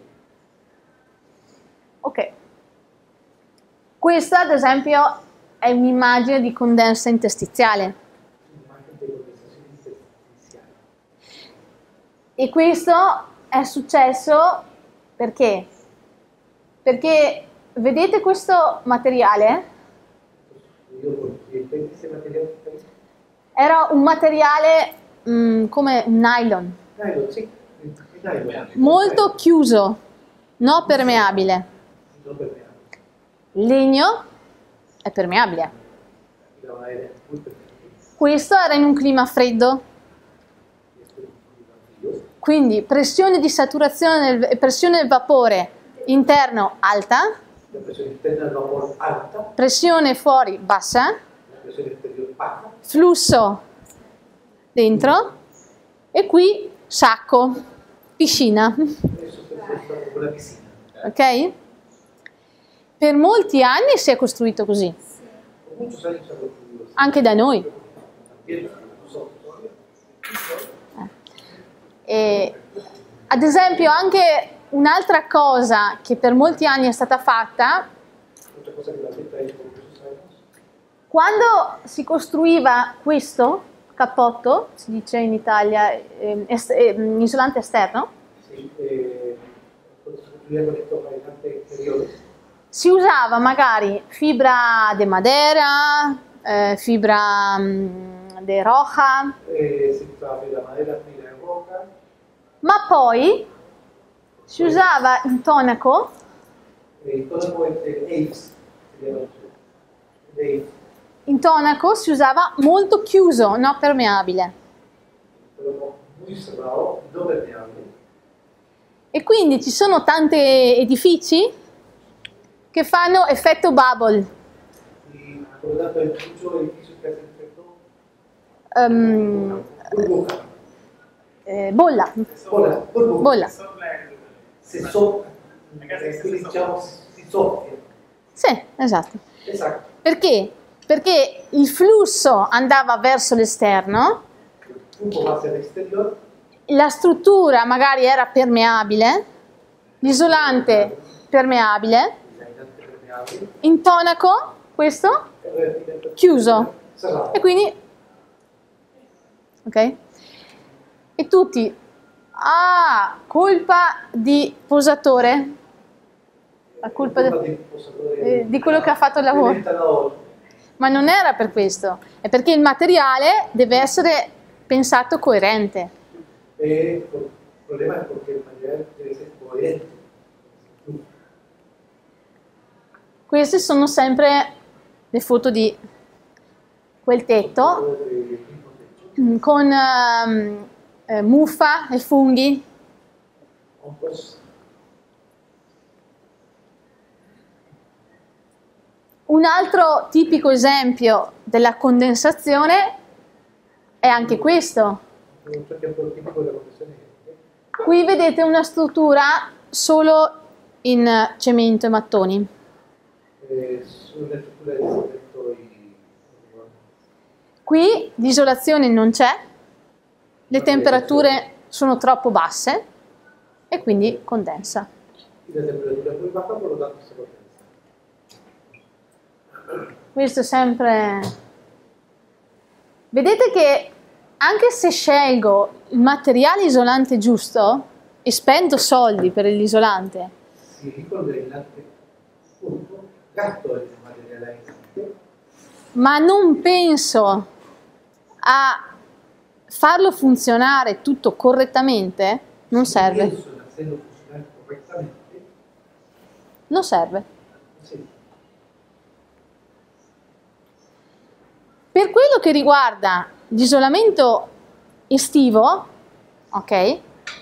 Ok. Questa, ad esempio, è un'immagine di condensa interstiziale. Imagen de condensación intersticial. E questo è successo perché? Perché vedete questo materiale? Digo, porque ese material que está ahí, Era un materiale mm, come un nylon, nylon, sí, es nylon. molto chiuso, non permeabile. No permeable. Legno è permeabile. La madera es muy permeable. Questo era in un clima freddo, Y esto es un clima frío. quindi pressione di saturazione del, pressione del vapore interno alta, La presión interna del vapor alta, pressione fuori bassa, la presión exterior baja, flusso dentro e qui sacco, piscina, eso se forma como la piscina. ok? Per molti anni si è costruito così, Por muchos años se ha construido así. anche da noi. También nosotros. E, ad esempio anche un'altra cosa che per molti anni è stata fatta, Otra cosa que la gente ha hecho por muchos años, quando si costruiva questo cappotto, si dice in Italia eh, est- eh, isolante esterno, sí, eh, cuando se construía con estos aislantes exteriores, si usava magari fibra de madera, eh, fibra mm, de roja, eh, se usaba fibra madera, fibra de roca, ma poi si usava intonaco eh, todo como este Aves, se llama el Aves, intonaco si usava molto chiuso, non permeabile. pero como muy cerrado, no permeable. E quindi ci sono tanti edifici che fanno effetto bubble, Y por lo tanto hay muchos edificios que hacen efecto ehm, burbuja, eh, bolla, bola, burbuja, bolla. se sopla, eh, qui diciamo si soffia, Sì, esatto. esatto, Perché? Perché il flusso andava verso l'esterno, il flujo va hacia el exterior, la struttura magari era permeabile, l'isolante permeabile, el aislante permeable, intonaco, questo, el revestimiento chiuso. cerrado. E quindi, ok? E tutti, ah, colpa di posatore, la colpa de- eh, di quello che ha fatto il lavoro. Ma non era per questo, è perché il materiale deve essere pensato coerente. Eh, el problema es porque el material debe ser coherente. Queste sono sempre le foto di quel tetto mm, con ehm, eh, muffa e funghi. Hongos, Un altro tipico esempio della condensazione è anche questo. un ejemplo típico de la condición es este. Qui vedete una struttura solo in eh, cemento e mattoni. Eh, es una estructura de cemento y Qui l'isolazione non c'è, le temperature sono troppo basse e quindi condensa. y la temperatura es muy baja, por lo tanto se condensa. Questo è sempre... Vedete che anche se scelgo il materiale isolante giusto e spendo soldi per l'isolante, Si elijo el aislante justo, gasto el material aislante, ma non penso a farlo funzionare tutto correttamente, non si serve. pienso en hacerlo funcionar correctamente, Non serve. sí. Per quello che riguarda l'isolamento estivo, ok?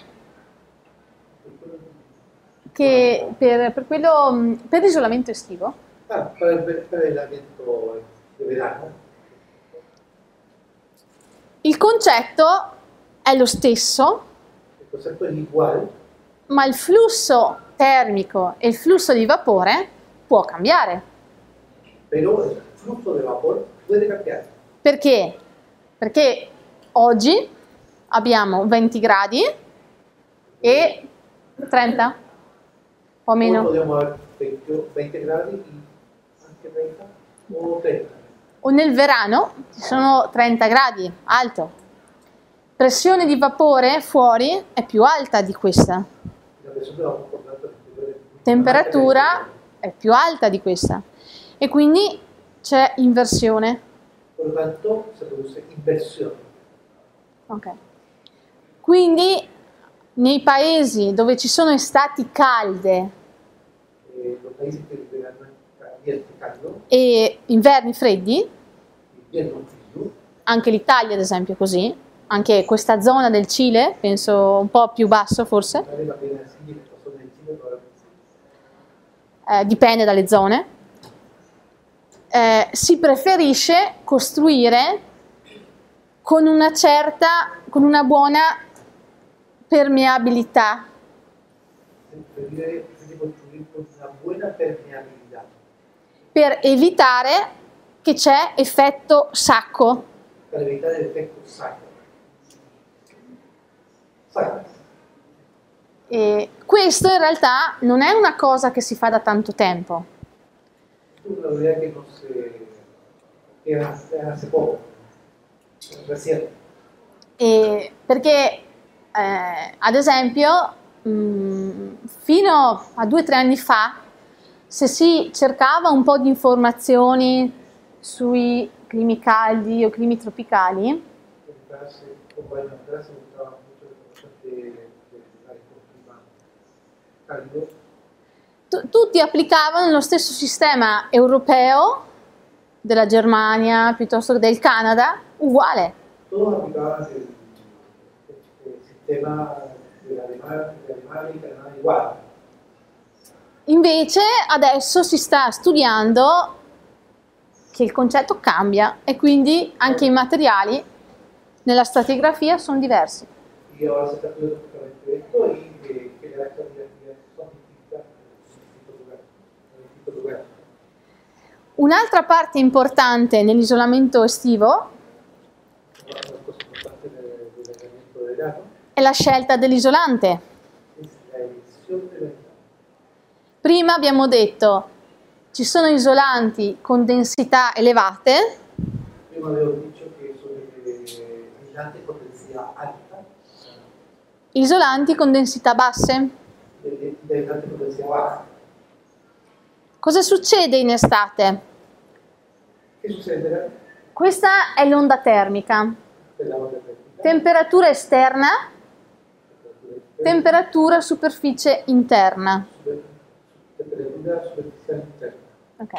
Che per, per quello, per l'isolamento estivo, Ah, para el, para el aislamiento de verano, il concetto è lo stesso, el concepto es igual, ma il flusso termico e il flusso di vapore può cambiare. pero el flujo de vapor puede cambiar. Perché? Perché oggi abbiamo venti gradi e trenta, o Hoy meno. podemos haber veinte, veinte grados y anche treinta o treinta. O nel verano ci sono trenta gradi, alto. Pressione di vapore fuori è più alta di questa. La presión de vapor por tanto es Temperatura è più alta di questa. E quindi c'è inversione. Por lo tanto, se produce inversión. Ok. Quindi nei paesi dove ci sono estati calde Eh, los países que el verano es caliente, caldo, e inverni freddi, invierno frío, anche l'Italia ad esempio è così, anche questa zona del Cile, penso un po' più basso forse, vale la pena decir que esta zona de Chile probablemente sí. eh, dipende dalle zone, eh, si preferisce costruire con una certa, con una buona permeabilità, Se prefiere, prefiere construir con una buena permeabilidad per evitare che c'è effetto sacco. para evitar el efecto saco. Saco. E questo in realtà non è una cosa che si fa da tanto tempo. Es una idea que no se que hace hace poco, reciente. E perché, eh, ad esempio, mh, fino a due o tre anni fa, se si cercava un po' di informazioni sui climi caldi o climi tropicali, Hace poco años atrás se buscaba mucho de información de, de lugares con clima cálido. tu- tutti applicavano lo stesso sistema europeo della Germania piuttosto che del Canada, uguale. Todos aplicaban el, el sistema de Alemania, de Alemania y Canadá igual. Invece adesso si sta studiando che il concetto cambia e quindi anche i materiali nella stratigrafia sono diversi. Y ahora se está estudiando justamente esto y que, que las estrategias son distintas en distintos lugares. En distintos lugares. Un'altra parte importante nell'isolamento estivo Una de las cosas importantes del del aislamiento de verano è la scelta dell'isolante. es la elección del aislante. Prima abbiamo detto ci sono isolanti con densità elevate Prima habíamos dicho que son eh, aislantes con densidad alta isolanti con densità basse. y aislantes con densidad baja. Cosa succede in estate? ¿Qué sucederá? Questa è l'onda termica. De la onda térmica, Temperatura esterna, temperatura externa, temperatura superficie interna. super- temperatura superficial interna. Ok.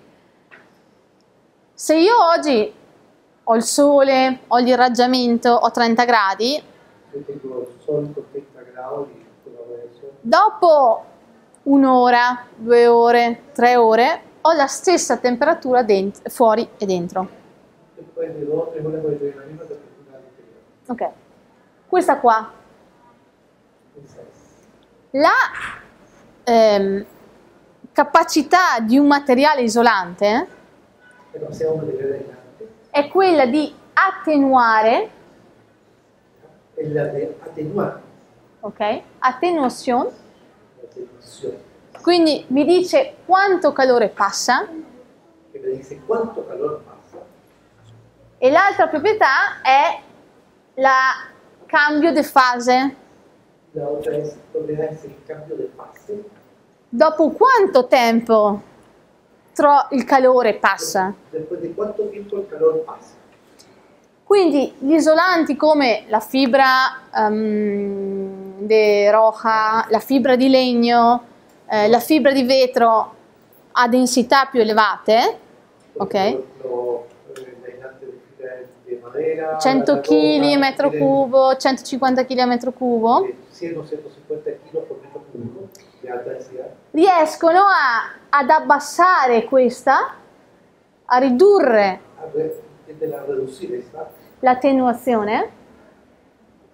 Se io oggi ho il sole, ho l'irraggiamento, ho trenta gradi, Yo tengo el sol con treinta grados y con la radiación. dopo un'ora, due ore, tre ore, ho la stessa temperatura dent- fuori e dentro. Después de dos o tres horas puede tener la misma temperatura al interior. Ok. Questa qua. Esa es. La ehm, capacità di un materiale isolante La capacidad de un material aislante è quella di attenuare, es la de atenuar ok? Attenuation. la atenuación, Quindi mi dice quanto calore passa que me dice cuánto calor pasa. e l'altra proprietà è la cambio di fase. La otra es, propiedad es el cambio de fase. Dopo quanto tempo tro- il calore passa? Después de cuánto tiempo el calor pasa. Quindi gli isolanti come la fibra ehm, de roja, la fibra di legno, eh, la fibra di vetro a densità più elevate, ok? Lo, eh, el aislante de fibra de madera. cento la chili roca, metro tiene cubo, centocinquanta chili a metro cubo, de cien o ciento cincuenta kilos por metro cúbico de alta densidad. riescono a- ad abbassare questa, a ridurre A re- de la reducir esta l'attenuazione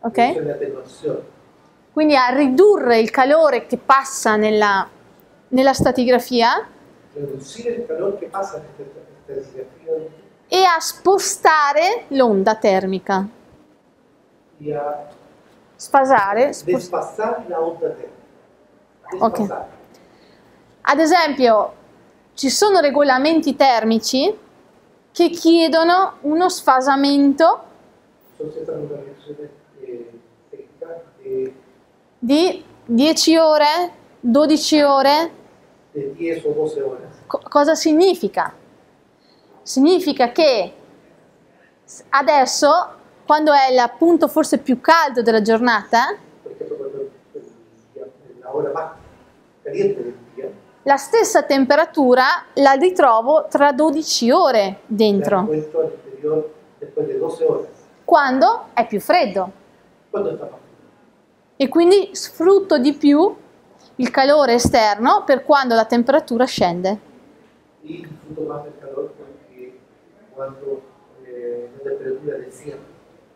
Ok? Riduzione e attenuazione. Quindi a ridurre il calore che passa nella, nella stratigrafia Riducire il calore che passa nella stratigrafia e a spostare l'onda termica. e a Sfasare. spost- despassare la onda termica. Ok. Despassare. Ad esempio, ci sono regolamenti termici che chiedono uno sfasamento Sono stata una riduzione eh, tecnica di di dieci ore, dodici ore. di dieci o doce ore. Co- cosa significa? Significa che adesso, quando è il punto forse più caldo della giornata, Perché proprio la ora más caliente del día, la stessa temperatura la ritrovo tra dodici ore la dentro, encuentro al interior después de doce horas, quando è più freddo. cuando está más frío. E quindi sfrutto di più il calore esterno per quando la temperatura scende. Y disfruto más del calor porque cuando eh, la temperatura desciende.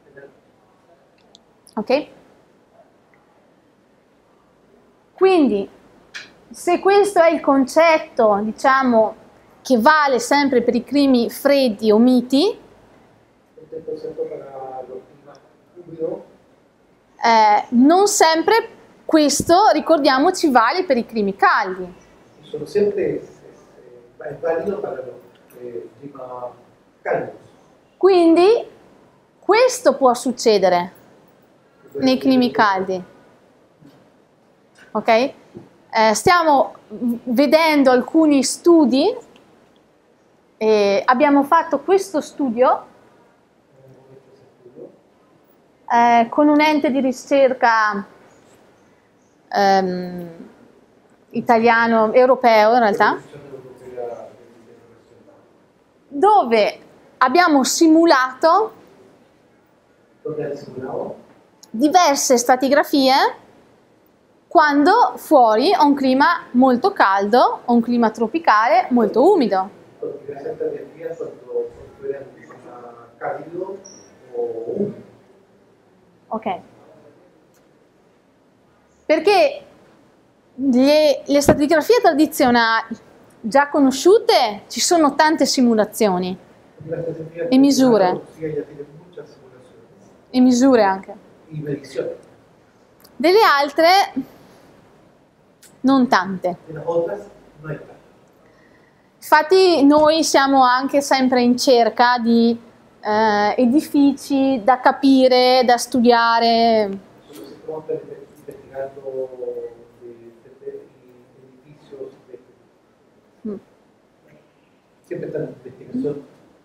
Ok? Quindi, se questo è il concetto, diciamo, che vale sempre per i climi freddi o miti, Este concepto para los climas húmedos, eh, non sempre questo, ricordiamoci, vale per i climi caldi. sono sempre es, es, es válido para los eh, climas cálidos. Quindi, questo può succedere nei climi caldi. Ok? Eh, stiamo vedendo alcuni studi. Eh, abbiamo fatto questo studio eh, con un ente di ricerca ehm, italiano, europeo in realtà, dove abbiamo simulato Donde han simulado diverse stratigrafie quando fuori ho un clima molto caldo o un clima tropicale molto umido. con diversas estrategias cuando fuera un clima cálido o húmedo. Ok. Perché le, le stratigrafie tradizionali già conosciute ci sono tante simulazioni La estrategia E misure. sí, ya tiene muchas simulaciones e misure anche. y mediciones. Delle altre non tante. De las otras no hay tanto. Infatti noi siamo anche sempre in cerca di eh, edifici da capire, da studiare. Nosotros estamos investigando de, de, de edificios, de, Mm. siempre están en investigación.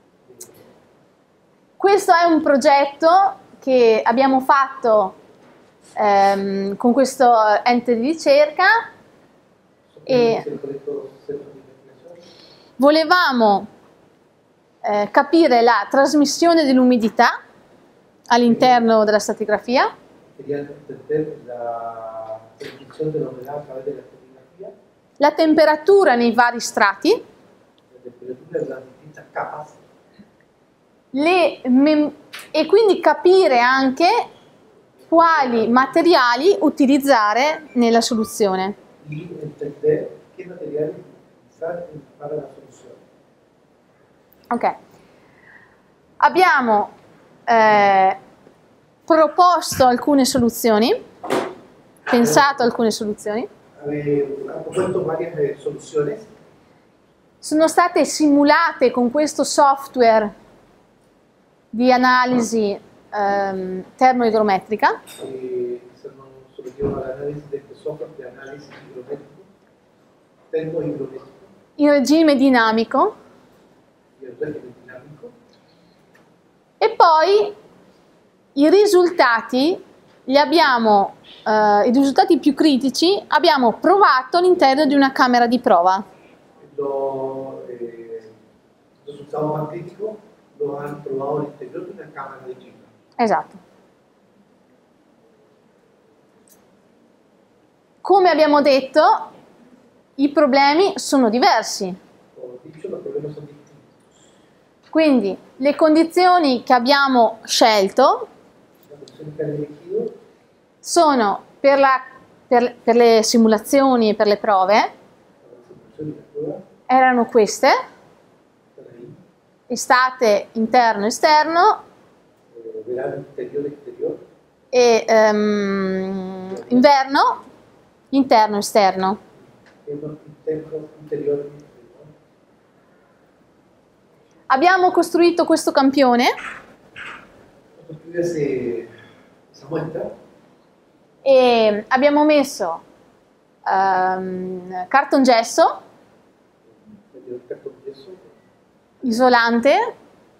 Questo è un progetto che abbiamo fatto ehm, con questo ente di ricerca e El proyecto Centro de Investigación. volevamo eh, capire la trasmissione dell'umidità all'interno della stratigrafia, Querían entender la transmisión de la humedad a través de la estratigrafía, la temperatura nei vari strati, la temperatura de las distintas capas, le mem- e quindi capire anche quali materiali utilizzare nella soluzione. y entender qué materiales utilizar para la solución. Ok. Abbiamo eh, proposto alcune soluzioni, pensato alcune soluzioni, Eh, han propuesto varias eh, soluciones, sono state simulate con questo software di analisi ehm, termoidrometrica eh, se nos sometió al análisis de este software de análisis hidrométrico, termohidrométrico in regime dinamico y el régimen dinámico. e poi i risultati li abbiamo, eh, i risultati più critici abbiamo provato all'interno di una camera di prova. Los eh, resultados más críticos los han probado al interior de una cámara de clima. Esatto. Come abbiamo detto, i problemi sono diversi. Como dicho, los problemas son distintos. Quindi le condizioni che abbiamo scelto Las condiciones que han elegido sono per, la, per, per le simulazioni e per le prove, erano queste, estate, interno, esterno, verano interiore, esteriore, e um, inverno, interno, esterno. interno, interiore. Abbiamo costruito questo campione e abbiamo messo um, cartongesso, isolante,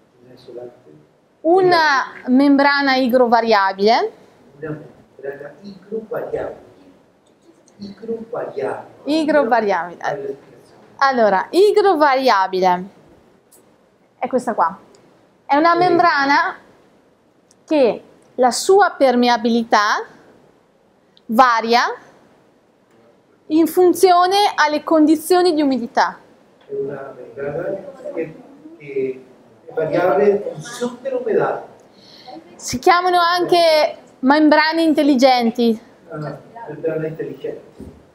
una membrana igrovariabile, una membrana igrovariabile. Igrovariabile. Igrovariabile. Allora, igrovariabile è questa qua. È una membrana che la sua permeabilità varia in funzione alle condizioni di umidità. È una membrana che, che è variabile in funzione dell'umidità. Si chiamano anche membrane intelligenti. Ah, membrana intelligente.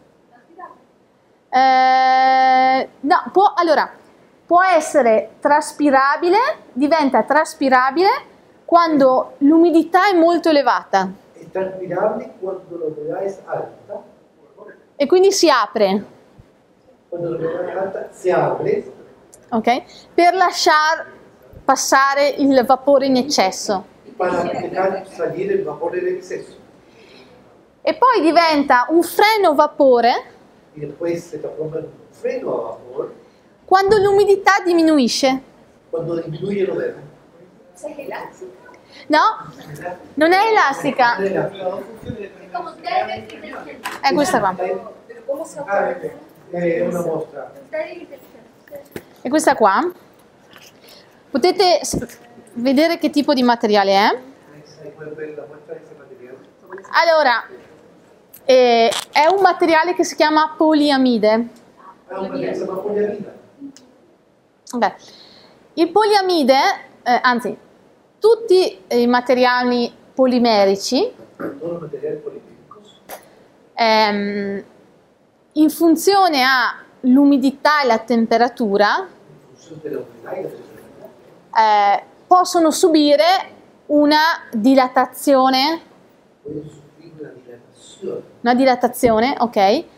Eh, no, può, allora, può essere traspirabile, diventa traspirabile quando l'umidità è molto elevata. È traspirabile quando l'umidità è alta. E quindi si apre. Quando l'umidità è alta si apre. Ok? Per lasciar passare il vapore in eccesso. Per dejar salire il vapore in eccesso. E poi diventa un freno vapore. Y después se transforma en un freno a vapor quando l'umidità diminuisce. quando disminuye l'umidad. ¿Es elástico? No, non è elastica, Non è elastica. Es como Tiger inteligente. è questa qua. Pero ¿cómo se Ah, acuerda? ecco, è una mostra. Tiger inteligente. È questa qua. Potete s- vedere che tipo di materiale è. Ahí pueden ver la muestra de ese material. Allora, eh, è un materiale che si chiama poliamide. Ah, un material que se llama poliamida. Beh, il poliamide, eh, anzi, tutti i materiali polimerici, Todos los materiales polímicos, ehm, in funzione all'umidità e la temperatura, en función de la humedad y la temperatura, eh, possono subire una dilatazione, pueden sufrir una dilatación. una dilatazione, ok?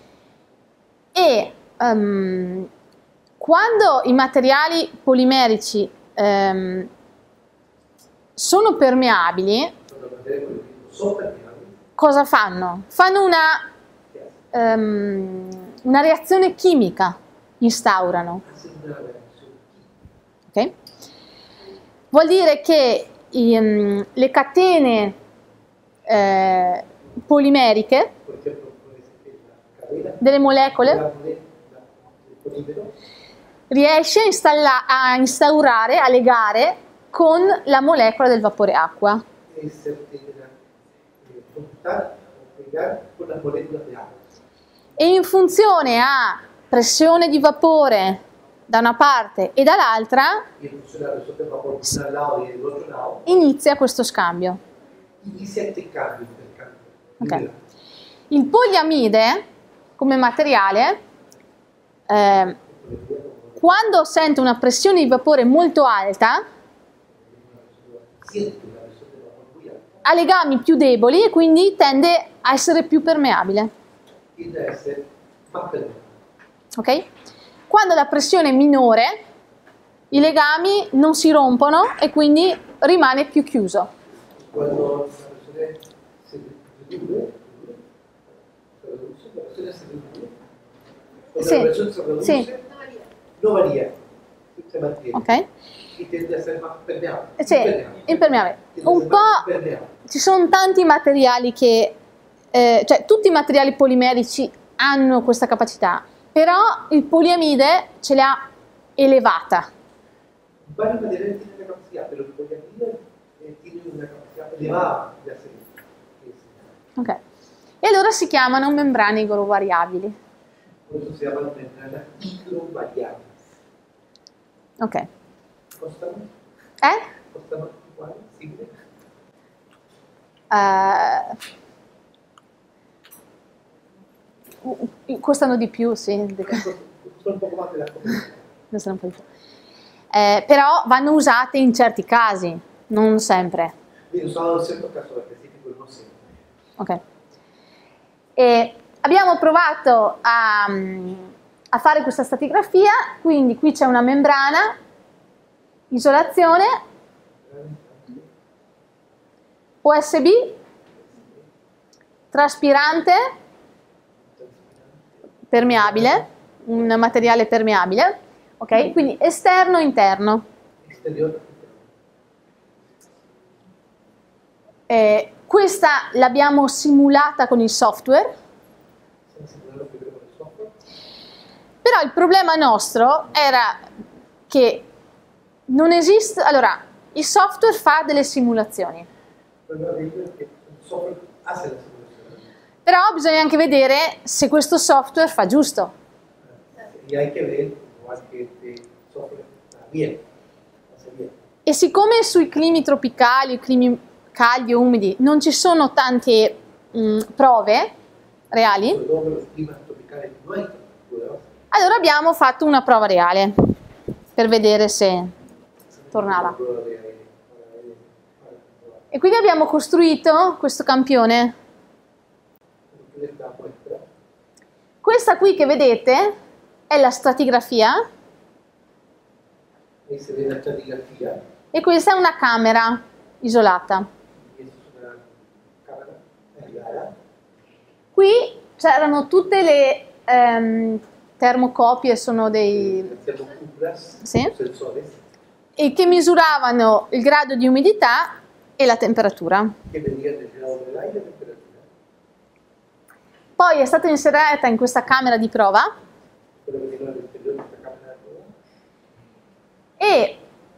E ehm, quando i materiali polimerici ehm, sono permeabili, Cuando los materiales polímicos son permeables, cosa fanno? Fanno una, ¿qué hacen? ehm, una reazione chimica, instaurano, Hacen una reacción química. ok? Vuol dire che i, ehm, le catene eh, polimeriche Por ejemplo, puede ser que la cadena delle molecole la mole- la- del polímero riesce a, installa- a instaurare, a legare con la molecola del vapore acqua. es ser tiende a eh, juntar o pegar con las moléculas de agua. E in funzione a pressione di vapore da una parte e dall'altra Y en función a la presión del vapor de un lado y del otro lado, inizia questo scambio. inicia este cambio, intercambio. Ok. Libera. Il poliamide come materiale, eh, quando sente una pressione di vapore molto alta, Siente una presión del vapor muy alta, ha legami più deboli e quindi tende a essere più permeabile. tiende a ser más permeable. Ok? Quando la pressione è minore, i legami non si rompono e quindi rimane più chiuso. Cuando la presión se reduce, se reduce, la presión se reduce. Cuando Sí, la presión se reduce, sí. no varía, se mantiene. Ok? Y tiende a ser más permeable. Sì, Impermeable. impermeabile. Tiende a Un ser más po' impermeable. ci sono tanti materiali che, eh, cioè tutti i materiali polimerici hanno questa capacità, però il poliamide ce l'ha elevata. Varios materiales tienen la capacidad, pero el poliamida eh, tiene una capacidad elevada de hacer eso. Ok? E allora si chiamano membrane igrovariabili. Por eso se llaman membranas igrovariables. Ok? ¿Costamos? Eh? ¿Costamos igual? ¿Simple? Eh, costano di più, sì. Costano un poco más de la comunidad. Costano un po' di più. Eh, però vanno usate in certi casi, non sempre. Viene usato in certo caso specifico, non sempre. Ok. E abbiamo provato a, a fare questa stratigrafia, quindi qui c'è una membrana, isolazione, U S B, traspirante, permeabile, un materiale permeabile, ok? Quindi esterno e interno. Esterior. Eh, questa l'abbiamo simulata con il software, però il problema nostro era che non esiste, allora il software fa delle simulazioni, però bisogna anche vedere se questo software fa giusto. Y hay que ver igual que este software está bien, hace bien. E siccome sui climi tropicali, climi caldi o umidi, non ci sono tante mh, prove reali, Sobre todo en los climas tropicales no hay pruebas. allora abbiamo fatto una prova reale per vedere se tornava. Pruebas de aire para ver- para comprobar. E quindi abbiamo costruito questo campione. Porque esta muestra, Questa qui che vedete è la stratigrafia ahí se ve la estratigrafía, e questa è una camera isolata. y eso es una cámara aislada. Qui c'erano tutte le ehm, termocopie, sono dei Termocuplas, sì, sensores, e che misuravano il grado di umidità e la temperatura. que medían el grado del aire y la temperatura. Poi è stata inserita in questa camera di prova Pero metieron al interior de esta cámara de prueba. e,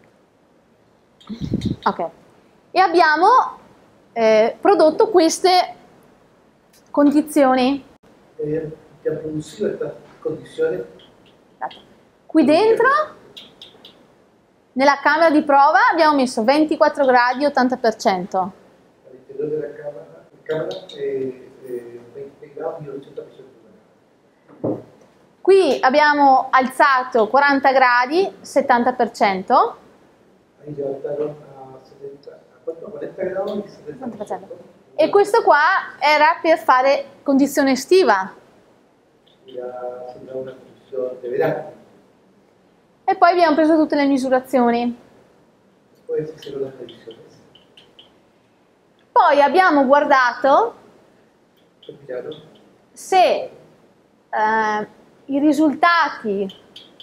ok, e abbiamo eh, prodotto queste condizioni. Eh, que han producido estas condiciones. Qui dentro, nella camera di prova, abbiamo messo ventiquattro gradi, ottanta per cento. Al interior de la cámara, cámara eh, eh, veinte grados y ochenta por ciento de humedad. Qui abbiamo alzato quaranta gradi, settanta per cento. Ahí levantaron a, setenta, a cuánto? A cuarenta grados y setenta por ciento. E questo qua era per fare condizione estiva. Ya sembra una condición de verano. E poi abbiamo preso tutte le misurazioni. Después hicieron las mediciones. Poi abbiamo guardato Se miraron se eh, i risultati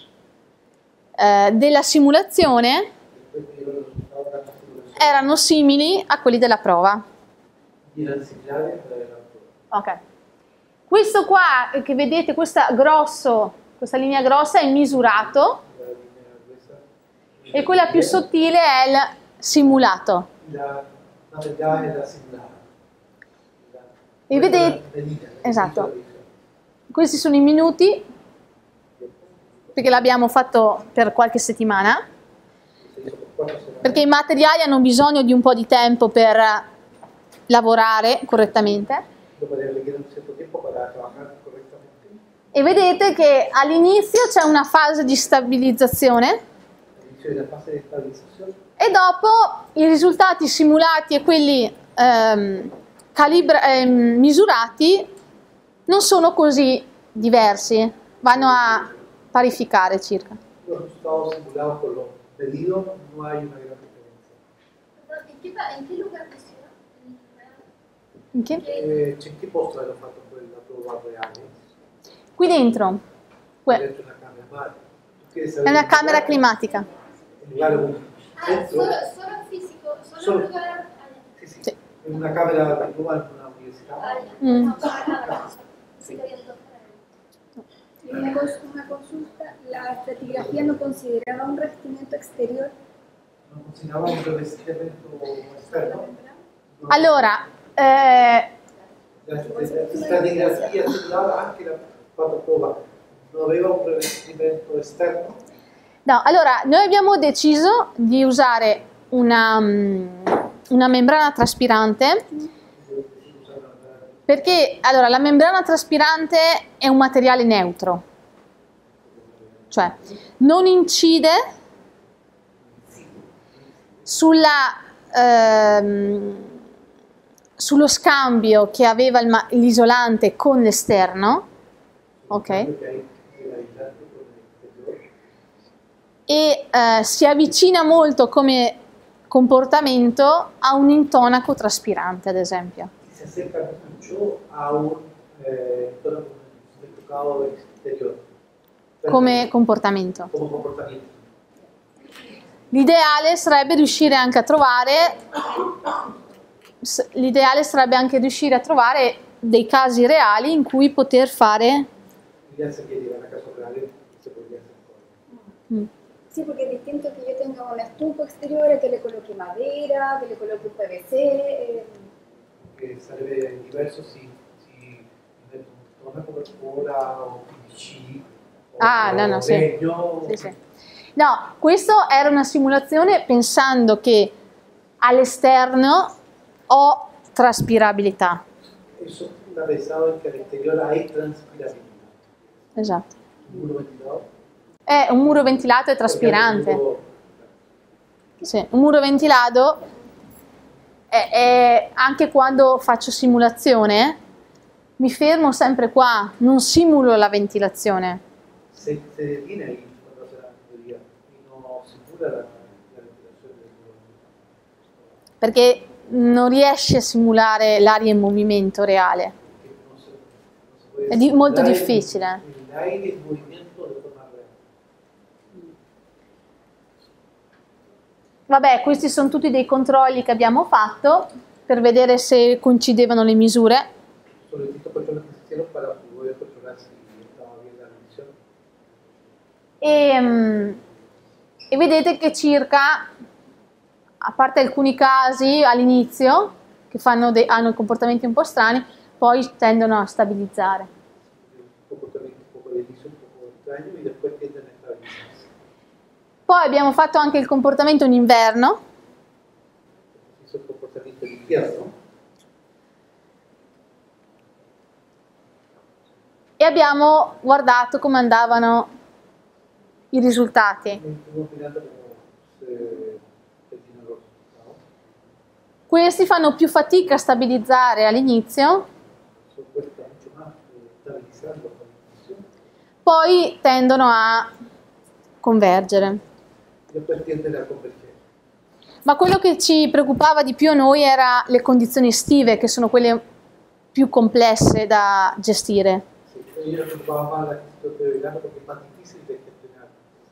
eh, della simulazione después vieron los resultados de la simulación erano simili a quelli della prova. y eran similares a la de la prueba. Ok. Questo qua che vedete, questa, grosso, questa linea grossa è il misurato La línea gruesa e quella più sottile è il simulato. la más delgada es la simulada. La- E vedete, la medida, la esatto. medida. Questi sono i minuti perché l'abbiamo fatto per qualche settimana, Se hizo por cuatro semanas. perché i materiali hanno bisogno di un po' di tempo per lavorare correttamente. Los materiales requieren un cierto tiempo para trabajar correctamente. E vedete che all'inizio c'è una fase di stabilizzazione All'inizio della fase di stabilizzazione e dopo i risultati simulati e quelli ehm, calibra- ehm, misurati non sono così diversi, vanno a parificare circa. los resultados simulados con los medidos no hay una gran diferencia. Perdón, ¿En qué, pa- en qué lugar lo hicieron? In che? Eh, c'è che posto hanno fatto quella prova reale? Qui dentro que- Dentro una camera, ma tu quieres è saber una il camera lugar- climatica. Il lugar un Ah, centro, solo, solo físico, solo, Solo- lugar. Ah, sì, sì, Sì. in una camera di prova in una università. ya. Ah, ya. Mm. No, para nada. Sí que había dos para Una, cons- una consulta, la estratigrafía no consideraba un revestimiento exterior. Non considerava un rivestimento esterno. No. Allora, eh, La stratigrafia simulava anche la fatto prova, non aveva un rivestimento esterno. no, allora noi abbiamo deciso di usare una, mm, una membrana traspirante Perché allora, la membrana traspirante è un materiale neutro, cioè non incide sulla, ehm, sullo scambio che aveva l'isolante con l'esterno, ok? E eh, si avvicina molto come comportamento a un intonaco traspirante, ad esempio. Si acerca mucho a un eh, intonaco tocado exterior. Come comportamento. Come comportamento. L'ideale sarebbe riuscire anche a trovare l'ideale sarebbe anche riuscire a trovare dei casi reali in cui poter fare. L'ideale sería una caso reale se podría hacer cosas. Mm. Sí, porque es distinto que yo tenga una estufa exterior, que le coloque madera, que le coloque P V C. Eh. Que sarebbe diverso si, si una copertura o P V C o Ah, no, no, sì. legno. Sì, sì. No, questo era una simulazione pensando che all'esterno ho traspirabilità. Eso está pensado en que al exterior hay transpirabilidad. Esatto. Un muro ventilador. È un muro ventilato e traspirante. Sì, un muro ventilato è, è anche quando faccio simulazione mi fermo sempre qua, non simulo la ventilazione. Se, se detiene ahí cuando hace la teoría y no simula la, la ventilación del muro. Perché non riesce a simulare l'aria in movimento reale. No se, no se puede È di, molto simular difficile. El, el aire en movimiento de forma real. Vabbè, questi sono tutti dei controlli che abbiamo fatto per vedere se coincidevano le misure. Sobre distintos controles que se hicieron para poder controlar si estaba bien la medición. E, mm, e vedete che circa, a parte alcuni casi all'inizio, che fanno dei, hanno comportamenti un po' strani, poi tendono a stabilizzare. Un comportamiento un poco liso, un poco extraño y después tienden a estabilizarse. Poi abbiamo fatto anche il comportamento in inverno. Hizo el comportamiento en invierno. E abbiamo guardato come andavano i risultati. Estuvimos mirando cómo se terminan los resultados. Questi fanno più fatica a stabilizzare all'inizio, Eso cuesta mucho más eh, estabilizarlo con la presión. poi tendono a convergere. Después tienden a converger. Ma quello che ci preoccupava di più a noi era le condizioni estive, che sono quelle più complesse da gestire. Sí, yo me preocupaba más la gestión de verano porque es más difícil de gestionar.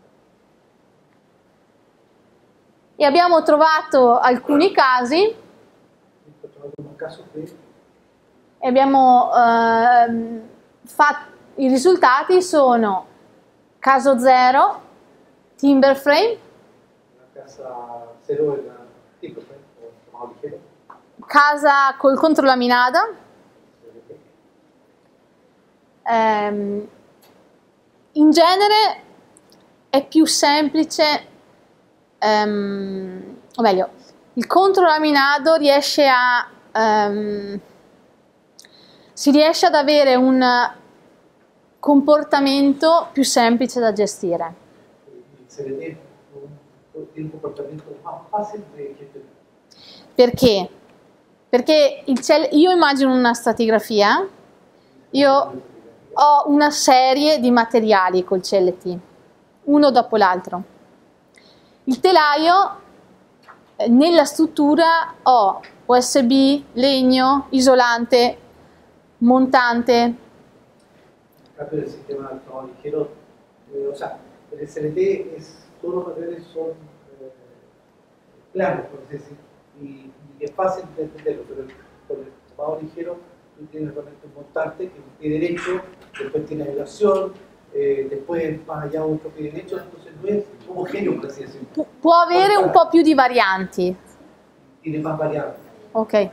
E abbiamo trovato alcuni casi Encontramos algunos casos de e abbiamo ehm, fatto, i risultati sono caso zero, timber frame, una casa cero en la tipo, o tomado ligero. casa col controlaminata, ehm, in genere è più semplice, ehm, o meglio, il controlaminato riesce a ehm, si riesce ad avere un comportamento più semplice da gestire. Il C D T tiene un comportamento más fácil de gestionar. Perché? Perché il cell- io immagino una stratigrafia, io ho una serie di materiali col C L T, uno dopo l'altro. Il telaio, eh, nella struttura ho U S B, legno, isolante, montante. Cambio del sistema de tomado ligero, eh, o sea, el C D T es, todos los materiales son eh, planos, por así decir, y, y es fácil de entenderlo, pero el, con el tomado ligero tú tienes realmente un montante que es un pie derecho, después tiene elevación, eh, después más allá otro pie derecho, entonces no es homogéneo, por así decirlo. Pu- può avere un po' più di varianti. Tiene más variables. Ok.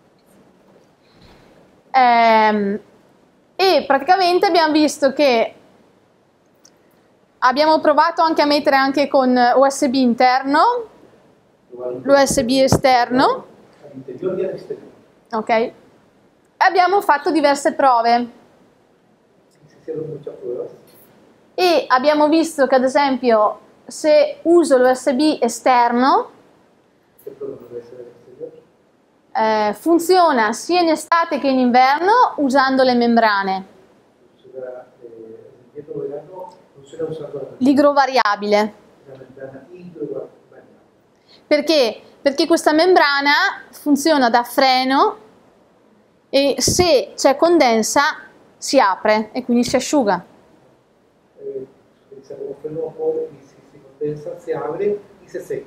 Ehm, e praticamente abbiamo visto che abbiamo provato anche a mettere anche con U S B interno, l'U S B esterno, Al interior y al exterior. ok? abbiamo fatto diverse prove Se hicieron muchas pruebas. e abbiamo visto che ad esempio se uso l'U S B esterno Ejemplo, lo puede ser el exterior. eh, funziona sia in estate che in inverno usando le membrane, Funciona, eh, en invierno o verano, funciona usando la l'igrovariabile. la membrana hidrovariable. Perché? Perché questa membrana funziona da freno e se c'è condensa si apre e quindi si asciuga. Eh, se utiliza como freno a vapor y si se condensa se abre y se seca.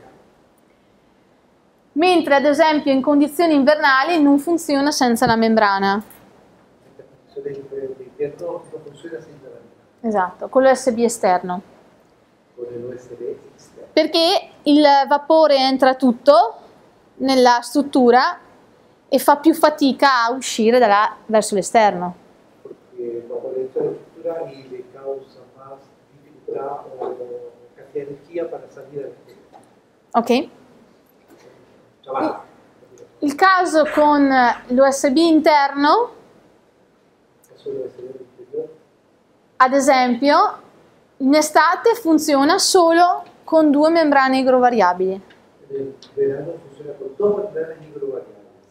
Mentre ad esempio in condizioni invernali non funziona senza la membrana. En condiciones de, de invierno no funciona sin la membrana, Esatto, con l'U S B esterno. con el U S B externo. Perché il vapore entra tutto nella struttura e fa più fatica a uscire da là verso l'esterno. Porque bajo la estructura y le causa más dificultad o cantidad de energía para salir del exterior. Ok? Trabaja. Il caso con l'U S B interno, Eso debe ser el interior. ad esempio, in estate funziona solo con due membrane igrovariabili. En el verano funciona con dos membranas hidrovariables.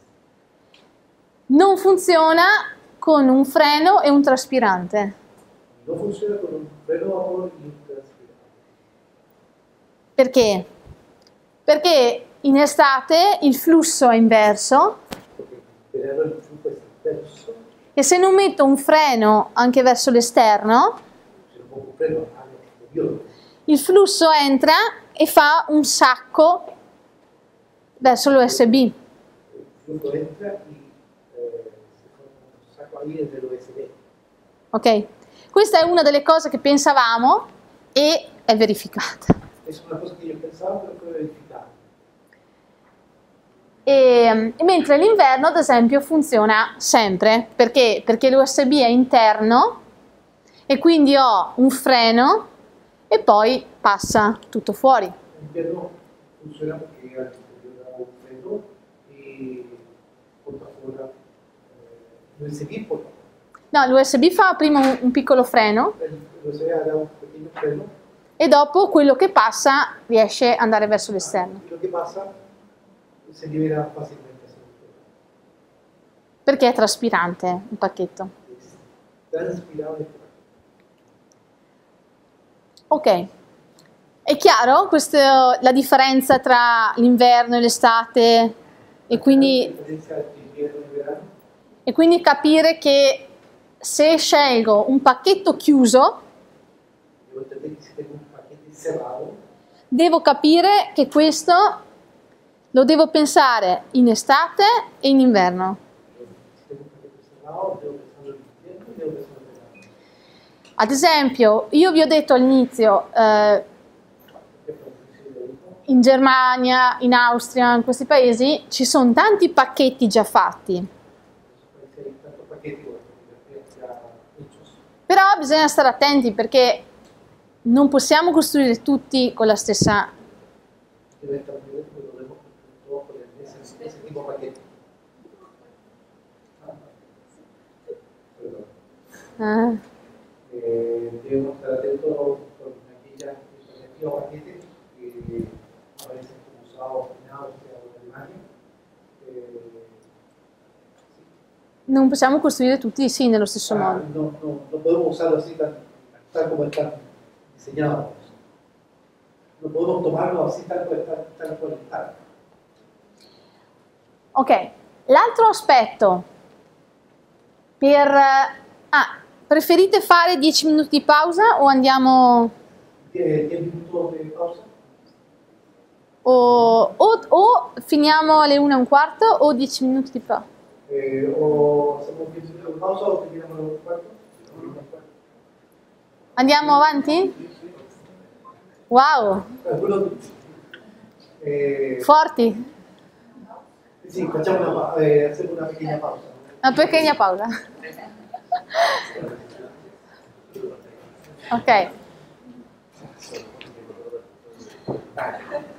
Non funziona con un freno e un traspirante. No funciona con un freno a vapor y un transpirante. Perché? Perché in estate il flusso è inverso Porque en verano el flujo es inverso. e se non metto un freno anche verso l'esterno, Se lo pongo un freno al exterior, il flusso entra e fa un sacco verso l'U S B. el flujo entra y eh, se forma un saco ahí desde el U S B. Ok? Questa è una delle cose che pensavamo e è verificata. Es una cosa que yo pensaba, pero fue verificada. E, e mentre l'inverno, ad esempio, funziona sempre. Perché? Perché l'U S B è interno e quindi ho un freno e poi passa tutto fuori. En invierno funciona porque al exterior da un freno y porta fuera eh, el U S B, porta No, l'U S B fa prima un, un piccolo freno el U S B da un pequeño freno e dopo quello che passa riesce ad andare verso l'esterno. y lo que pasa se libera fácilmente hacia el exterior. Perché è traspirante il pacchetto. Es transpirable este paquete. Ok. È chiaro questo, la differenza tra l'inverno e l'estate e quindi, La diferencia entre invierno y verano e quindi capire che se scelgo un pacchetto chiuso devo entender que si tengo un paquete cerrado, devo capire che questo lo devo pensare in estate e in inverno. si tengo un paquete cerrado, devo pensarlo en invierno y devo pensarlo en verano. Ad esempio, io vi ho detto all'inizio, eh, Por ejemplo, si lo dijo, in Germania, in Austria, in questi paesi ci sono tanti pacchetti già fatti, en esos países hay tantos paquetes bueno, ya hechos. però bisogna stare attenti perché non possiamo costruire tutti con la stessa. Debe estar muy bien, pero debemos construir todo con ese, ese tipo de paquete. Ah, perdón. Ah, Eh, debemos estar atentos con aquellas alternativas o paquetes que a veces son usados en Austria o en Alemania. Eh, non possiamo costruire tutti sì nello stesso ah, modo. no, no, no podemos usarlo así tan, tal como están diseñados. No podemos tomarlo así tal cual están, tal cual están. Ok, l'altro aspetto per. Ah, preferite fare dieci minuti di pausa o andiamo. ¿Diez minutos de pausa? O, o, o finiamo alle una e un quarto o dieci minuti di pausa? Eh, ¿O hacemos diez minutos de pausa o terminamos los cuartos? Andiamo avanti? Wow, Algunos, eh, forti. sí, facciamo una, pa- eh, hacemos una pequeña pausa. Una pequeña pausa. Ok.